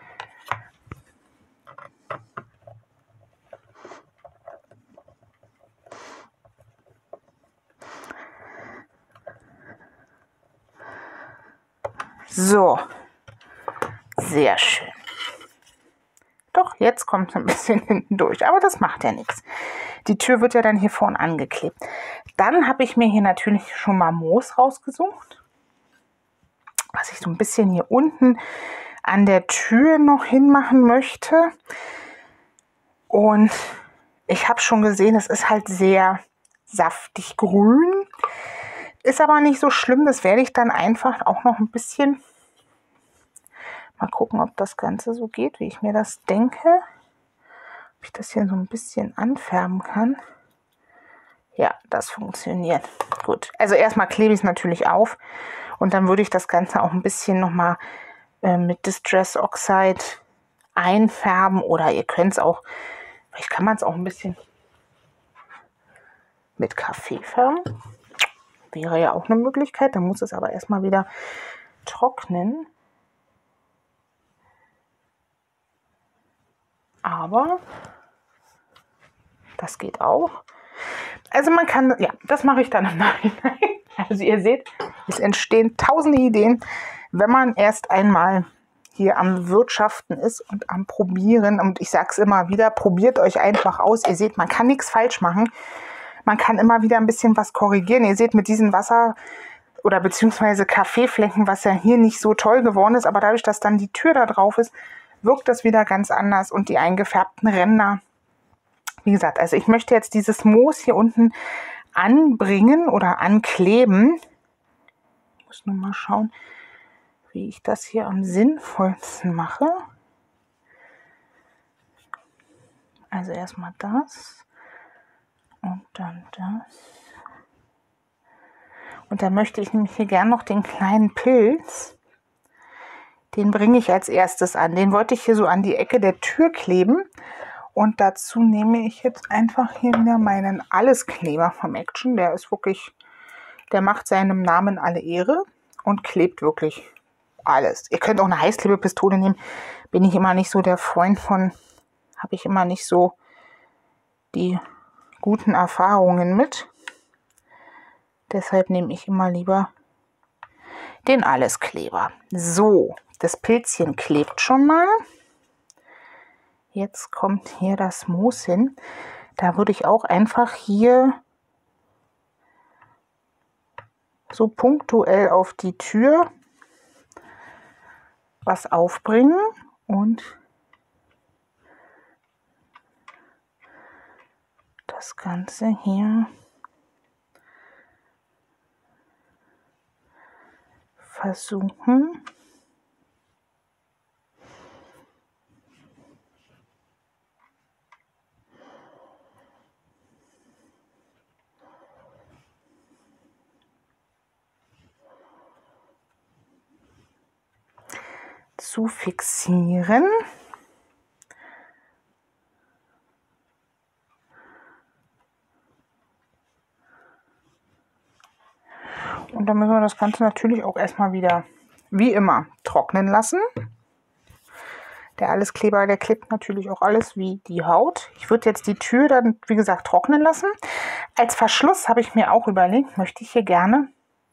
So, sehr schön. Doch, jetzt kommt es ein bisschen hinten durch, aber das macht ja nichts. Die Tür wird ja dann hier vorne angeklebt. Dann habe ich mir hier natürlich schon mal Moos rausgesucht, was ich so ein bisschen hier unten an der Tür noch hinmachen möchte. Und ich habe schon gesehen, es ist halt sehr saftig grün. Ist aber nicht so schlimm, das werde ich dann einfach auch noch ein bisschen mal gucken, ob das Ganze so geht, wie ich mir das denke. Ob ich das hier so ein bisschen anfärben kann. Ja, das funktioniert. Gut, also erstmal klebe ich es natürlich auf und dann würde ich das Ganze auch ein bisschen nochmal äh, mit Distress Oxide einfärben oder ihr könnt es auch, vielleicht kann man es auch ein bisschen mit Kaffee färben. Wäre ja auch eine Möglichkeit, dann muss es aber erstmal wieder trocknen. Aber das geht auch. Also man kann, ja, das mache ich dann im Nachhinein. Also ihr seht, es entstehen tausende Ideen, wenn man erst einmal hier am Wirtschaften ist und am Probieren. Und ich sage es immer wieder, probiert euch einfach aus. Ihr seht, man kann nichts falsch machen. Man kann immer wieder ein bisschen was korrigieren. Ihr seht mit diesen Wasser- oder beziehungsweise Kaffeeflecken, was ja hier nicht so toll geworden ist, aber dadurch, dass dann die Tür da drauf ist, wirkt das wieder ganz anders und die eingefärbten Ränder. Wie gesagt, also ich möchte jetzt dieses Moos hier unten anbringen oder ankleben. Ich muss nur mal schauen, wie ich das hier am sinnvollsten mache. Also erstmal das und dann das. Und da möchte ich nämlich hier gern noch den kleinen Pilz, den bringe ich als erstes an. Den wollte ich hier so an die Ecke der Tür kleben. Und dazu nehme ich jetzt einfach hier wieder meinen Alleskleber vom Action. Der ist wirklich, der macht seinem Namen alle Ehre und klebt wirklich alles. Ihr könnt auch eine Heißklebepistole nehmen. Bin ich immer nicht so der Freund von, habe ich immer nicht so die guten Erfahrungen mit. Deshalb nehme ich immer lieber den Alleskleber. So, das Pilzchen klebt schon mal. Jetzt kommt hier das Moos hin. Da würde ich auch einfach hier so punktuell auf die Tür was aufbringen und das Ganze hier versuchen zu fixieren. Und dann müssen wir das Ganze natürlich auch erstmal wieder, wie immer, trocknen lassen. Der Alleskleber, der klebt natürlich auch alles wie die Haut. Ich würde jetzt die Tür dann, wie gesagt, trocknen lassen. Als Verschluss habe ich mir auch überlegt, möchte ich hier gerne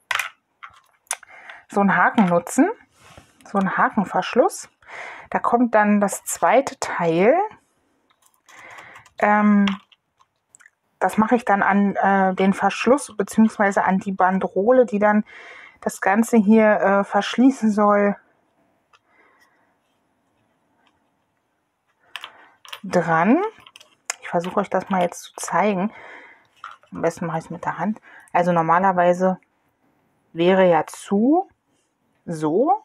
so einen Haken nutzen. So einen Hakenverschluss. Da kommt dann das zweite Teil. Ähm, das mache ich dann an äh, den Verschluss bzw. an die Bandrole, die dann das Ganze hier äh, verschließen soll, dran. Ich versuche euch das mal jetzt zu zeigen. Am besten mache ich es mit der Hand. Also normalerweise wäre ja zu, so.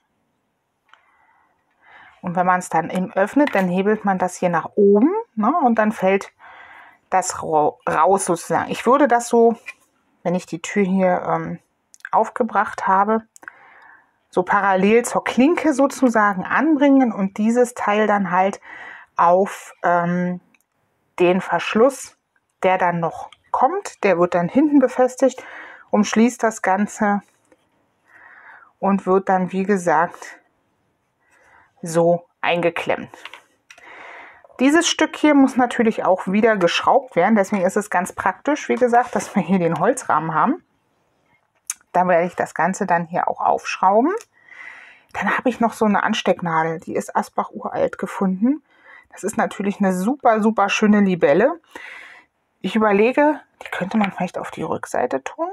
Und wenn man es dann eben öffnet, dann hebelt man das hier nach oben, ne, und dann fällt das raus sozusagen. Ich würde das so, wenn ich die Tür hier ähm, aufgebracht habe, so parallel zur Klinke sozusagen anbringen und dieses Teil dann halt auf ähm, den Verschluss, der dann noch kommt, der wird dann hinten befestigt, umschließt das Ganze und wird dann, wie gesagt, so eingeklemmt. Dieses Stück hier muss natürlich auch wieder geschraubt werden. Deswegen ist es ganz praktisch, wie gesagt, dass wir hier den Holzrahmen haben. Da werde ich das Ganze dann hier auch aufschrauben. Dann habe ich noch so eine Anstecknadel. Die ist Asbach uralt gefunden. Das ist natürlich eine super, super schöne Libelle. Ich überlege, die könnte man vielleicht auf die Rückseite tun.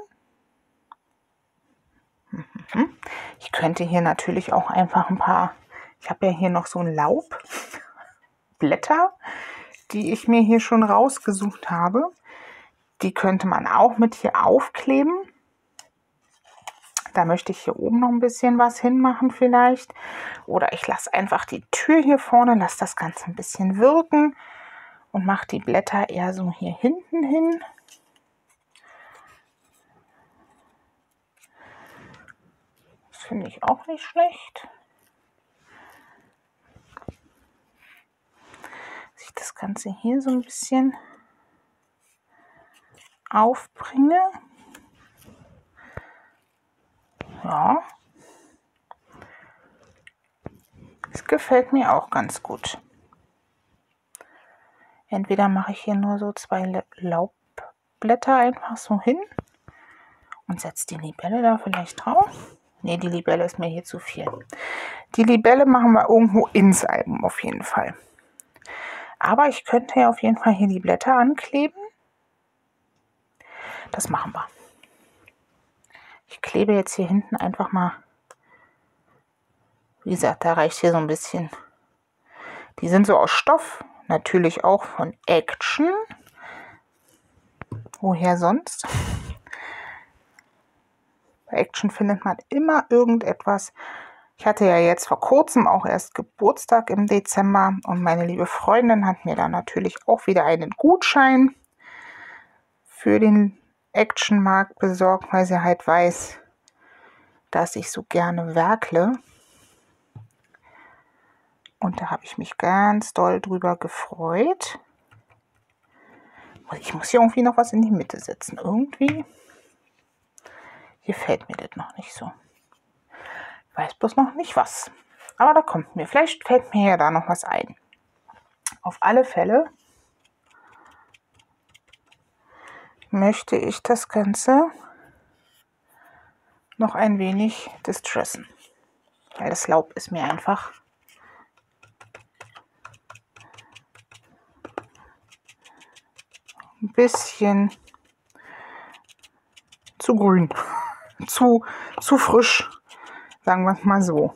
Ich könnte hier natürlich auch einfach ein paar... Ich habe ja hier noch so ein Laubblätter, die ich mir hier schon rausgesucht habe. Die könnte man auch mit hier aufkleben. Da möchte ich hier oben noch ein bisschen was hinmachen vielleicht. Oder ich lasse einfach die Tür hier vorne, lasse das Ganze ein bisschen wirken und mache die Blätter eher so hier hinten hin. Das finde ich auch nicht schlecht. Ich das Ganze hier so ein bisschen aufbringe. Ja. Das gefällt mir auch ganz gut. Entweder mache ich hier nur so zwei Laubblätter einfach so hin und setze die Libelle da vielleicht drauf. Ne, die Libelle ist mir hier zu viel. Die Libelle machen wir irgendwo ins Album auf jeden Fall. Aber ich könnte ja auf jeden Fall hier die Blätter ankleben. Das machen wir. Ich klebe jetzt hier hinten einfach mal, wie gesagt, da reicht hier so ein bisschen. Die sind so aus Stoff, natürlich auch von Action. Woher sonst? Bei Action findet man immer irgendetwas. Ich hatte ja jetzt vor kurzem auch erst Geburtstag im Dezember und meine liebe Freundin hat mir da natürlich auch wieder einen Gutschein für den Actionmarkt besorgt, weil sie halt weiß, dass ich so gerne werkle. Und da habe ich mich ganz doll drüber gefreut. Ich muss hier irgendwie noch was in die Mitte setzen. Irgendwie gefällt mir das noch nicht so. Ich weiß bloß noch nicht was. Aber da kommt mir. Vielleicht fällt mir ja da noch was ein. Auf alle Fälle möchte ich das Ganze noch ein wenig distressen. Weil das Laub ist mir einfach ein bisschen zu grün, zu, zu frisch, sagen wir es mal so.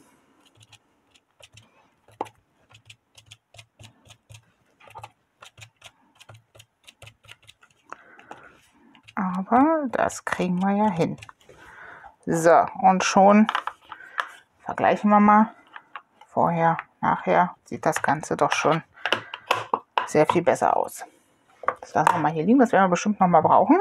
Aber das kriegen wir ja hin. So, und schon vergleichen wir mal. Vorher, nachher sieht das Ganze doch schon sehr viel besser aus. Das lassen wir mal hier liegen, das werden wir bestimmt noch mal brauchen.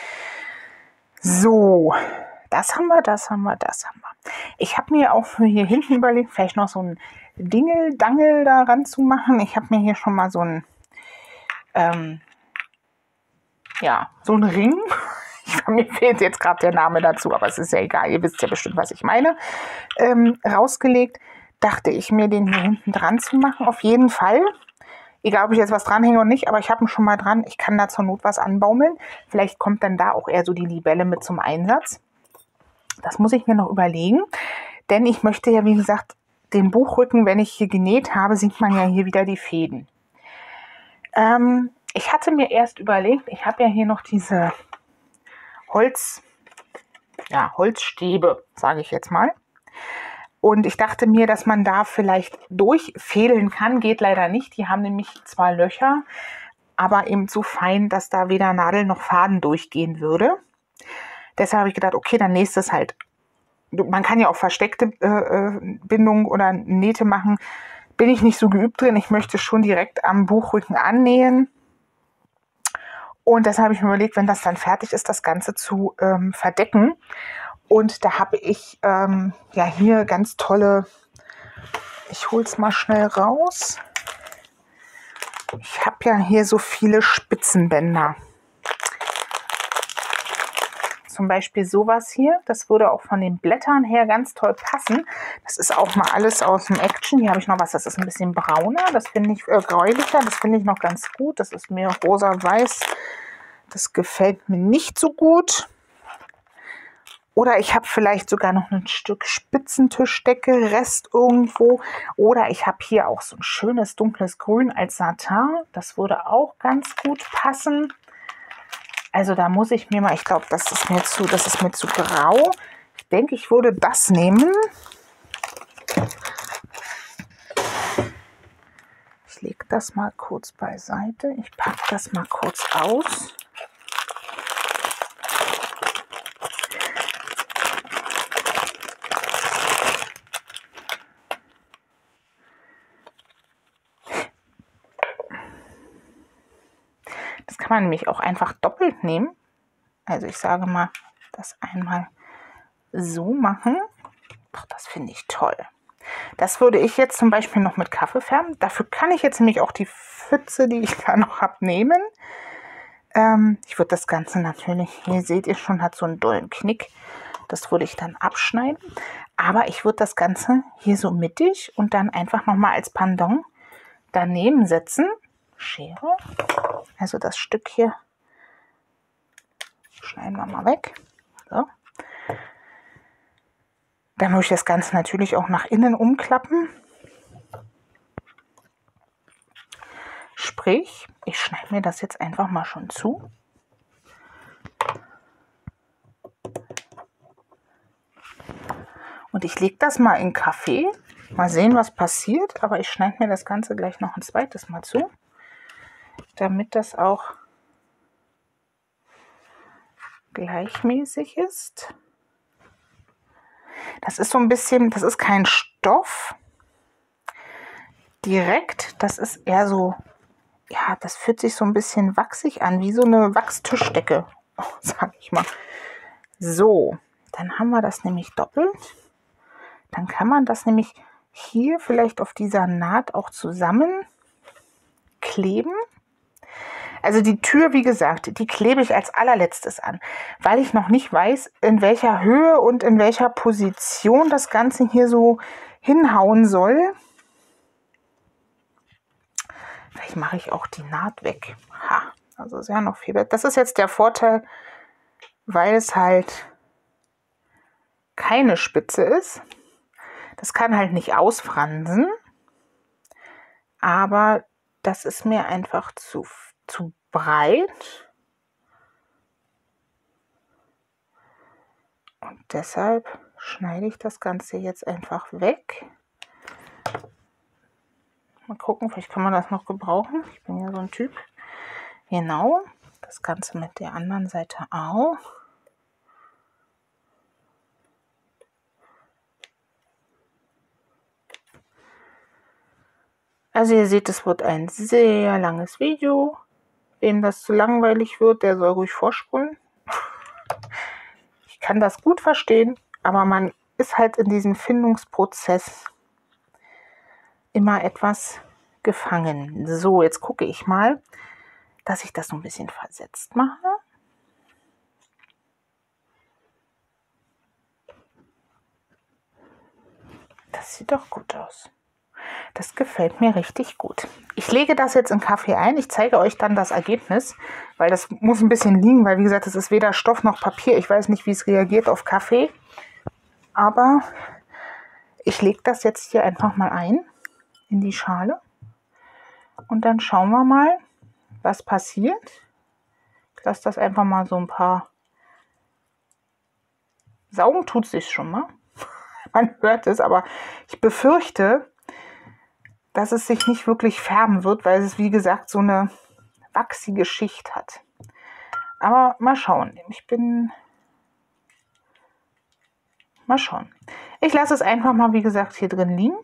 So, das haben wir, das haben wir, das haben wir. Ich habe mir auch für hier hinten überlegt, vielleicht noch so ein Dingel-Dangel da ran zu machen. Ich habe mir hier schon mal so ein, ähm, ja, so ein Ring. Ich, mir fehlt jetzt gerade der Name dazu, aber es ist ja egal. Ihr wisst ja bestimmt, was ich meine. Ähm, rausgelegt, dachte ich mir, den hier hinten dran zu machen. Auf jeden Fall. Egal, ob ich jetzt was dranhänge oder nicht, aber ich habe ihn schon mal dran. Ich kann da zur Not was anbaumeln. Vielleicht kommt dann da auch eher so die Libelle mit zum Einsatz. Das muss ich mir noch überlegen. Denn ich möchte ja, wie gesagt, den Buchrücken, wenn ich hier genäht habe, sieht man ja hier wieder die Fäden. Ähm, ich hatte mir erst überlegt, ich habe ja hier noch diese Holz, ja, Holzstäbe, sage ich jetzt mal. Und ich dachte mir, dass man da vielleicht durchfädeln kann. Geht leider nicht. Die haben nämlich zwar Löcher, aber eben so fein, dass da weder Nadel noch Faden durchgehen würde. Deshalb habe ich gedacht, okay, dann nächstes halt. Man kann ja auch versteckte äh, Bindungen oder Nähte machen. Bin ich nicht so geübt drin. Ich möchte schon direkt am Buchrücken annähen. Und deshalb habe ich mir überlegt, wenn das dann fertig ist, das Ganze zu ähm, verdecken. Und da habe ich ähm, ja hier ganz tolle, ich hole es mal schnell raus. Ich habe ja hier so viele Spitzenbänder. Zum Beispiel sowas hier, das würde auch von den Blättern her ganz toll passen. Das ist auch mal alles aus dem Action. Hier habe ich noch was, das ist ein bisschen brauner, das finde ich äh, gräulicher, das finde ich noch ganz gut. Das ist mehr rosa-weiß, das gefällt mir nicht so gut. Oder ich habe vielleicht sogar noch ein Stück Spitzentischdecke, Rest irgendwo. Oder ich habe hier auch so ein schönes dunkles Grün als Satin. Das würde auch ganz gut passen. Also da muss ich mir mal, ich glaube, das ist mir zu, das ist mir zu grau. Ich denke, ich würde das nehmen. Ich lege das mal kurz beiseite. Ich packe das mal kurz aus. Kann man nämlich auch einfach doppelt nehmen. Also ich sage mal, das einmal so machen. Ach, das finde ich toll. Das würde ich jetzt zum Beispiel noch mit Kaffee färben. Dafür kann ich jetzt nämlich auch die Pfütze, die ich da noch habe, nehmen. Ähm, ich würde das Ganze natürlich, hier seht ihr schon, hat so einen dollen Knick. Das würde ich dann abschneiden. Aber ich würde das Ganze hier so mittig und dann einfach nochmal als Pendant daneben setzen. Schere. Also das Stück hier schneiden wir mal weg. So. Dann muss ich das Ganze natürlich auch nach innen umklappen. Sprich, ich schneide mir das jetzt einfach mal schon zu. Und ich lege das mal in Kaffee. Mal sehen, was passiert. Aber ich schneide mir das Ganze gleich noch ein zweites Mal zu, damit das auch gleichmäßig ist. Das ist so ein bisschen, das ist kein Stoff direkt, das ist eher so, ja, das fühlt sich so ein bisschen wachsig an, wie so eine Wachstischdecke sag ich mal. So, dann haben wir das nämlich doppelt. Dann kann man das nämlich hier vielleicht auf dieser Naht auch zusammenkleben. Also die Tür, wie gesagt, die klebe ich als allerletztes an, weil ich noch nicht weiß, in welcher Höhe und in welcher Position das Ganze hier so hinhauen soll. Vielleicht mache ich auch die Naht weg. Ha, also ist ja noch viel besser. Das ist jetzt der Vorteil, weil es halt keine Spitze ist. Das kann halt nicht ausfransen, aber das ist mir einfach zu, zu breit. Und deshalb schneide ich das Ganze jetzt einfach weg. Mal gucken, vielleicht kann man das noch gebrauchen. Ich bin ja so ein Typ. Genau, das Ganze mit der anderen Seite auch. Also ihr seht, es wird ein sehr langes Video. Wem das zu langweilig wird, der soll ruhig vorspulen. Ich kann das gut verstehen, aber man ist halt in diesem Findungsprozess immer etwas gefangen. So, jetzt gucke ich mal, dass ich das so ein bisschen versetzt mache. Das sieht doch gut aus. Das gefällt mir richtig gut. Ich lege das jetzt in Kaffee ein. Ich zeige euch dann das Ergebnis, weil das muss ein bisschen liegen, weil wie gesagt, es ist weder Stoff noch Papier. Ich weiß nicht, wie es reagiert auf Kaffee. Aber ich lege das jetzt hier einfach mal ein in die Schale. Und dann schauen wir mal, was passiert. Ich lasse das einfach mal so ein paar... Saugen tut es sich schon mal. Man hört es, aber ich befürchte, dass es sich nicht wirklich färben wird, weil es, wie gesagt, so eine wachsige Schicht hat. Aber mal schauen. Ich bin... Mal schauen. Ich lasse es einfach mal, wie gesagt, hier drin liegen.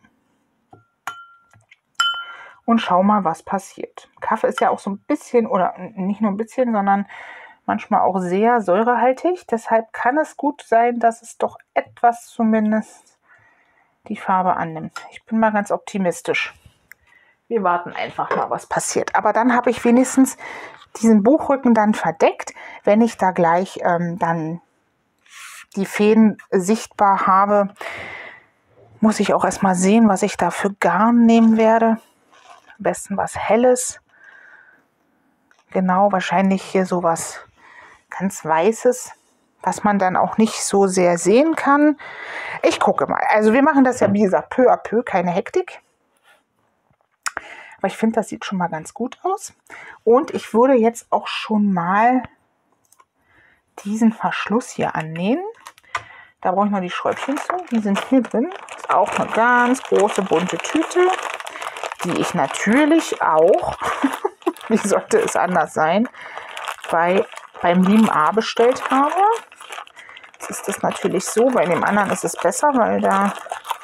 Und schau mal, was passiert. Kaffee ist ja auch so ein bisschen, oder nicht nur ein bisschen, sondern manchmal auch sehr säurehaltig. Deshalb kann es gut sein, dass es doch etwas zumindest die Farbe annimmt. Ich bin mal ganz optimistisch. Wir warten einfach mal, was passiert. Aber dann habe ich wenigstens diesen Buchrücken dann verdeckt. Wenn ich da gleich ähm, dann die Fäden sichtbar habe, muss ich auch erstmal sehen, was ich da für Garn nehmen werde. Am besten was Helles. Genau, wahrscheinlich hier sowas ganz Weißes, was man dann auch nicht so sehr sehen kann. Ich gucke mal. Also wir machen das ja, wie gesagt, peu à peu, keine Hektik. Aber ich finde, das sieht schon mal ganz gut aus. Und ich würde jetzt auch schon mal diesen Verschluss hier annähen. Da brauche ich noch die Schräubchen zu. Die sind hier drin. Das ist auch eine ganz große bunte Tüte, die ich natürlich auch, wie sollte es anders sein, bei, beim lieben A bestellt habe. Jetzt ist das natürlich so. Bei dem anderen ist es besser, weil da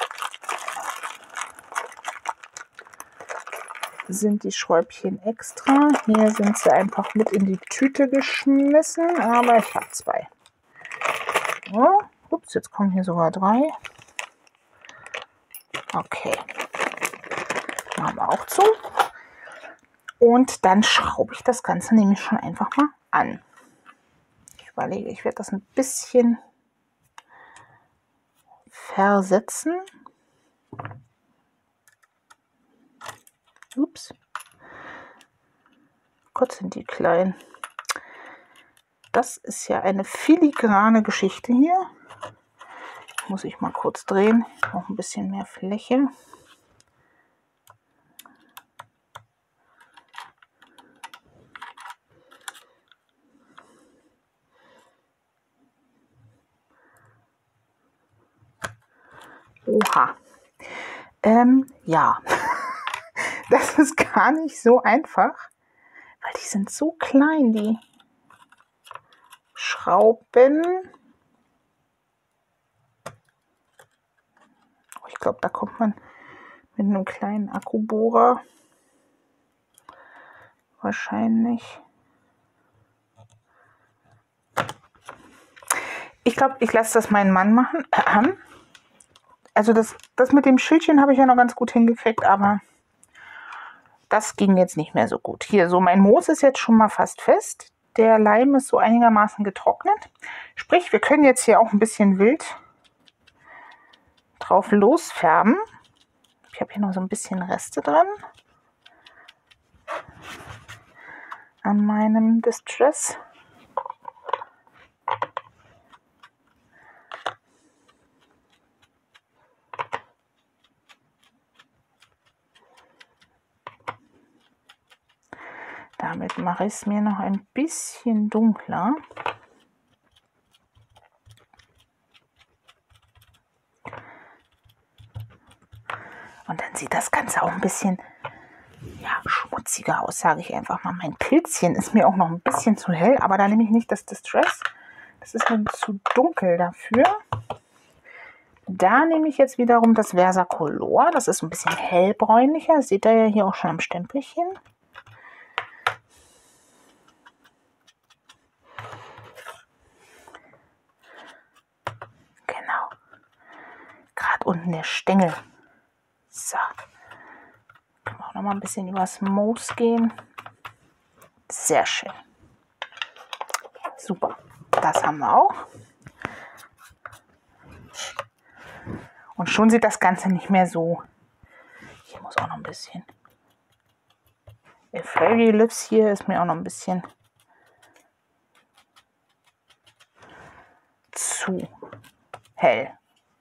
sind die Schräubchen extra. Hier sind sie einfach mit in die Tüte geschmissen, aber ich habe zwei. So, ups, jetzt kommen hier sogar drei. Okay. Machen wir auch zu. Und dann schraube ich das Ganze nämlich schon einfach mal an. Ich überlege, ich werde das ein bisschen versetzen. Ups. Gott, sind die klein. Das ist ja eine filigrane Geschichte hier. Muss ich mal kurz drehen. Noch ein bisschen mehr Fläche. Oha. Ähm, ja. Das ist gar nicht so einfach, weil die sind so klein, die Schrauben. Ich glaube, da kommt man mit einem kleinen Akkubohrer wahrscheinlich Ich glaube, ich lasse das meinen Mann machen. Also das, das mit dem Schildchen habe ich ja noch ganz gut hingekriegt, aber das ging jetzt nicht mehr so gut. Hier, so mein Moos ist jetzt schon mal fast fest. Der Leim ist so einigermaßen getrocknet. Sprich, wir können jetzt hier auch ein bisschen wild drauf losfärben. Ich habe hier noch so ein bisschen Reste dran an meinem Distress. Damit mache ich es mir noch ein bisschen dunkler. Und dann sieht das Ganze auch ein bisschen ja, schmutziger aus, sage ich einfach mal. Mein Pilzchen ist mir auch noch ein bisschen zu hell, aber da nehme ich nicht das Distress. Das ist mir zu dunkel dafür. Da nehme ich jetzt wiederum das Versacolor. Das ist ein bisschen hellbräunlicher. Das seht ihr ja hier auch schon am Stempelchen. Genau. Gerade unten der Stängel. So. Können wir auch noch mal ein bisschen übers Moos gehen. Sehr schön. Super. Das haben wir auch. Und schon sieht das Ganze nicht mehr so. Hier muss auch noch ein bisschen. Der Fairy Lips hier ist mir auch noch ein bisschen zu hell.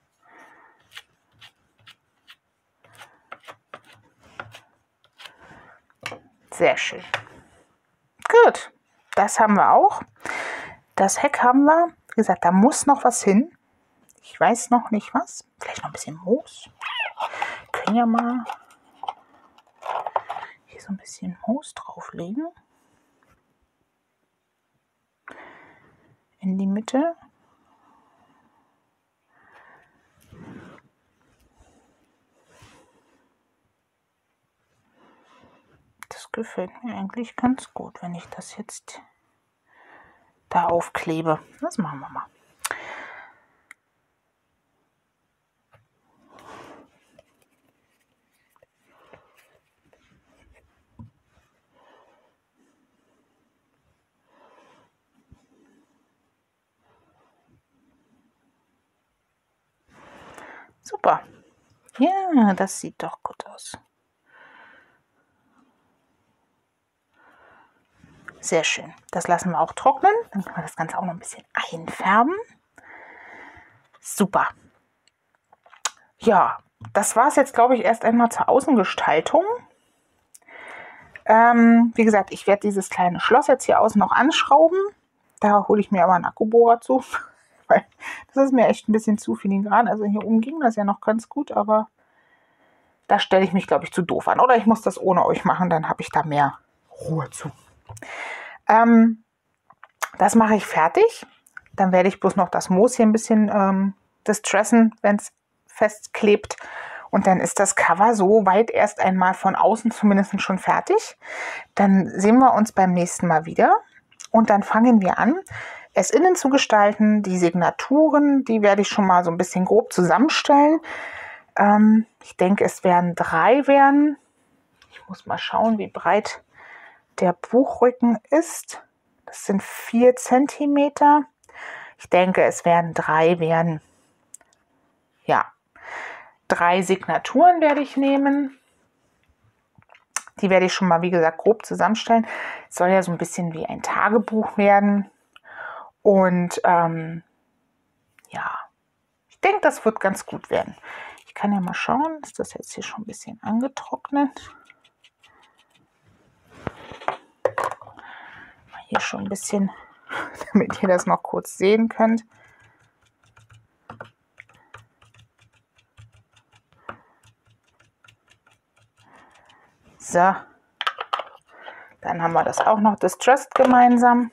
Sehr schön. Gut, das haben wir auch. Das Heck haben wir. Wie gesagt, da muss noch was hin. Ich weiß noch nicht was. Vielleicht noch ein bisschen Moos. Wir können ja mal hier so ein bisschen Moos drauflegen. In die Mitte. Das gefällt mir eigentlich ganz gut, wenn ich das jetzt da aufklebe. Das machen wir mal. Super. Ja, das sieht doch gut aus. Sehr schön. Das lassen wir auch trocknen. Dann können wir das Ganze auch noch ein bisschen einfärben. Super. Ja, das war es jetzt, glaube ich, erst einmal zur Außengestaltung. Ähm, wie gesagt, ich werde dieses kleine Schloss jetzt hier außen noch anschrauben. Da hole ich mir aber einen Akkubohrer zu. Weil das ist mir echt ein bisschen zu filigran. Also hier oben ging das ja noch ganz gut, aber da stelle ich mich, glaube ich, zu doof an. Oder ich muss das ohne euch machen, dann habe ich da mehr Ruhe zu. Ähm, das mache ich fertig. Dann werde ich bloß noch das Moos hier ein bisschen ähm, distressen, wenn es festklebt. Und dann ist das Cover soweit erst einmal von außen zumindest schon fertig. Dann sehen wir uns beim nächsten Mal wieder. Und dann fangen wir an, es innen zu gestalten. Die Signaturen, die werde ich schon mal so ein bisschen grob zusammenstellen. Ähm, ich denke, es werden drei werden. Ich muss mal schauen, wie breit der Buchrücken ist. Das sind vier Zentimeter. Ich denke, es werden drei werden. Ja, drei Signaturen werde ich nehmen. Die werde ich schon mal, wie gesagt, grob zusammenstellen. Es soll ja so ein bisschen wie ein Tagebuch werden. Und ähm, ja, ich denke, das wird ganz gut werden. Ich kann ja mal schauen, ist das jetzt hier schon ein bisschen angetrocknet? Hier schon ein bisschen, damit ihr das noch kurz sehen könnt. So, dann haben wir das auch noch distressed gemeinsam.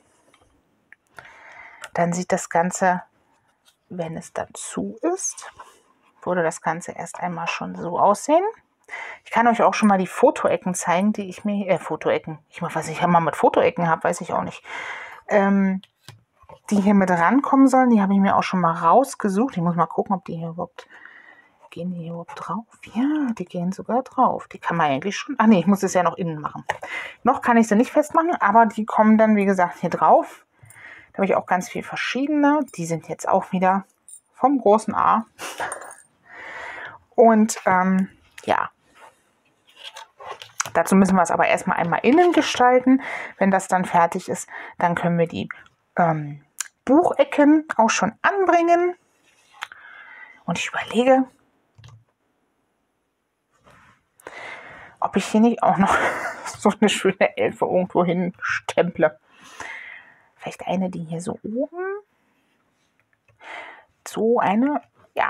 Dann sieht das Ganze, wenn es dann zu ist, würde das Ganze erst einmal schon so aussehen. Ich kann euch auch schon mal die Fotoecken zeigen, die ich mir, äh, Fotoecken, ich weiß nicht, was ich mal mit Fotoecken habe, weiß ich auch nicht. Ähm, die hier mit rankommen sollen. Die habe ich mir auch schon mal rausgesucht. Ich muss mal gucken, ob die hier überhaupt, gehen die hier überhaupt drauf? Ja, die gehen sogar drauf. Die kann man eigentlich schon, ach nee, ich muss es ja noch innen machen. Noch kann ich sie nicht festmachen, aber die kommen dann, wie gesagt, hier drauf. Da habe ich auch ganz viel verschiedene. Die sind jetzt auch wieder vom großen A. Und ähm, ja, dazu müssen wir es aber erstmal einmal innen gestalten. Wenn das dann fertig ist, dann können wir die ähm, Buchecken auch schon anbringen. Und ich überlege, ob ich hier nicht auch noch so eine schöne Elfe irgendwo hin stemple. Vielleicht eine, die hier so oben. So eine, ja.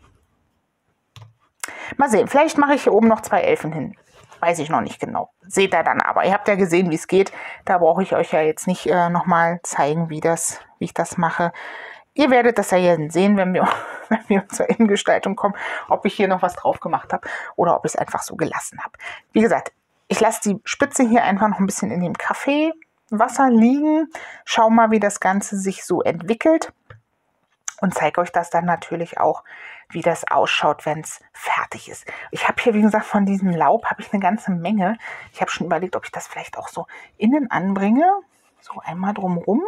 Mal sehen, vielleicht mache ich hier oben noch zwei Elfen hin. Weiß ich noch nicht genau. Seht ihr dann aber. Ihr habt ja gesehen, wie es geht. Da brauche ich euch ja jetzt nicht äh, nochmal zeigen, wie, das, wie ich das mache. Ihr werdet das ja hier sehen, wenn wir, wenn wir zur Innengestaltung kommen, ob ich hier noch was drauf gemacht habe oder ob ich es einfach so gelassen habe. Wie gesagt, ich lasse die Spitze hier einfach noch ein bisschen in dem Kaffeewasser liegen. Schau mal, wie das Ganze sich so entwickelt. Und zeige euch das dann natürlich auch, wie das ausschaut, wenn es fertig ist. Ich habe hier, wie gesagt, von diesem Laub habe ich eine ganze Menge. Ich habe schon überlegt, ob ich das vielleicht auch so innen anbringe. So einmal drumherum.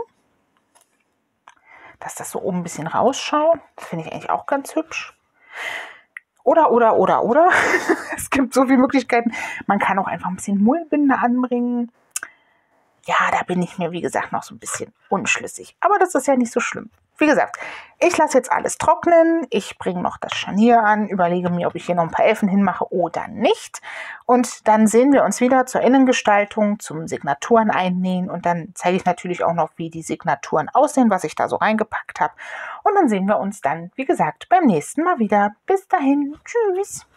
Dass das so oben ein bisschen rausschaut. Das finde ich eigentlich auch ganz hübsch. Oder, oder, oder, oder. Es gibt so viele Möglichkeiten. Man kann auch einfach ein bisschen Mullbinde anbringen. Ja, da bin ich mir, wie gesagt, noch so ein bisschen unschlüssig. Aber das ist ja nicht so schlimm. Wie gesagt, ich lasse jetzt alles trocknen. Ich bringe noch das Scharnier an, überlege mir, ob ich hier noch ein paar Elfen hinmache oder nicht. Und dann sehen wir uns wieder zur Innengestaltung, zum Signaturen einnähen. Und dann zeige ich natürlich auch noch, wie die Signaturen aussehen, was ich da so reingepackt habe. Und dann sehen wir uns dann, wie gesagt, beim nächsten Mal wieder. Bis dahin. Tschüss.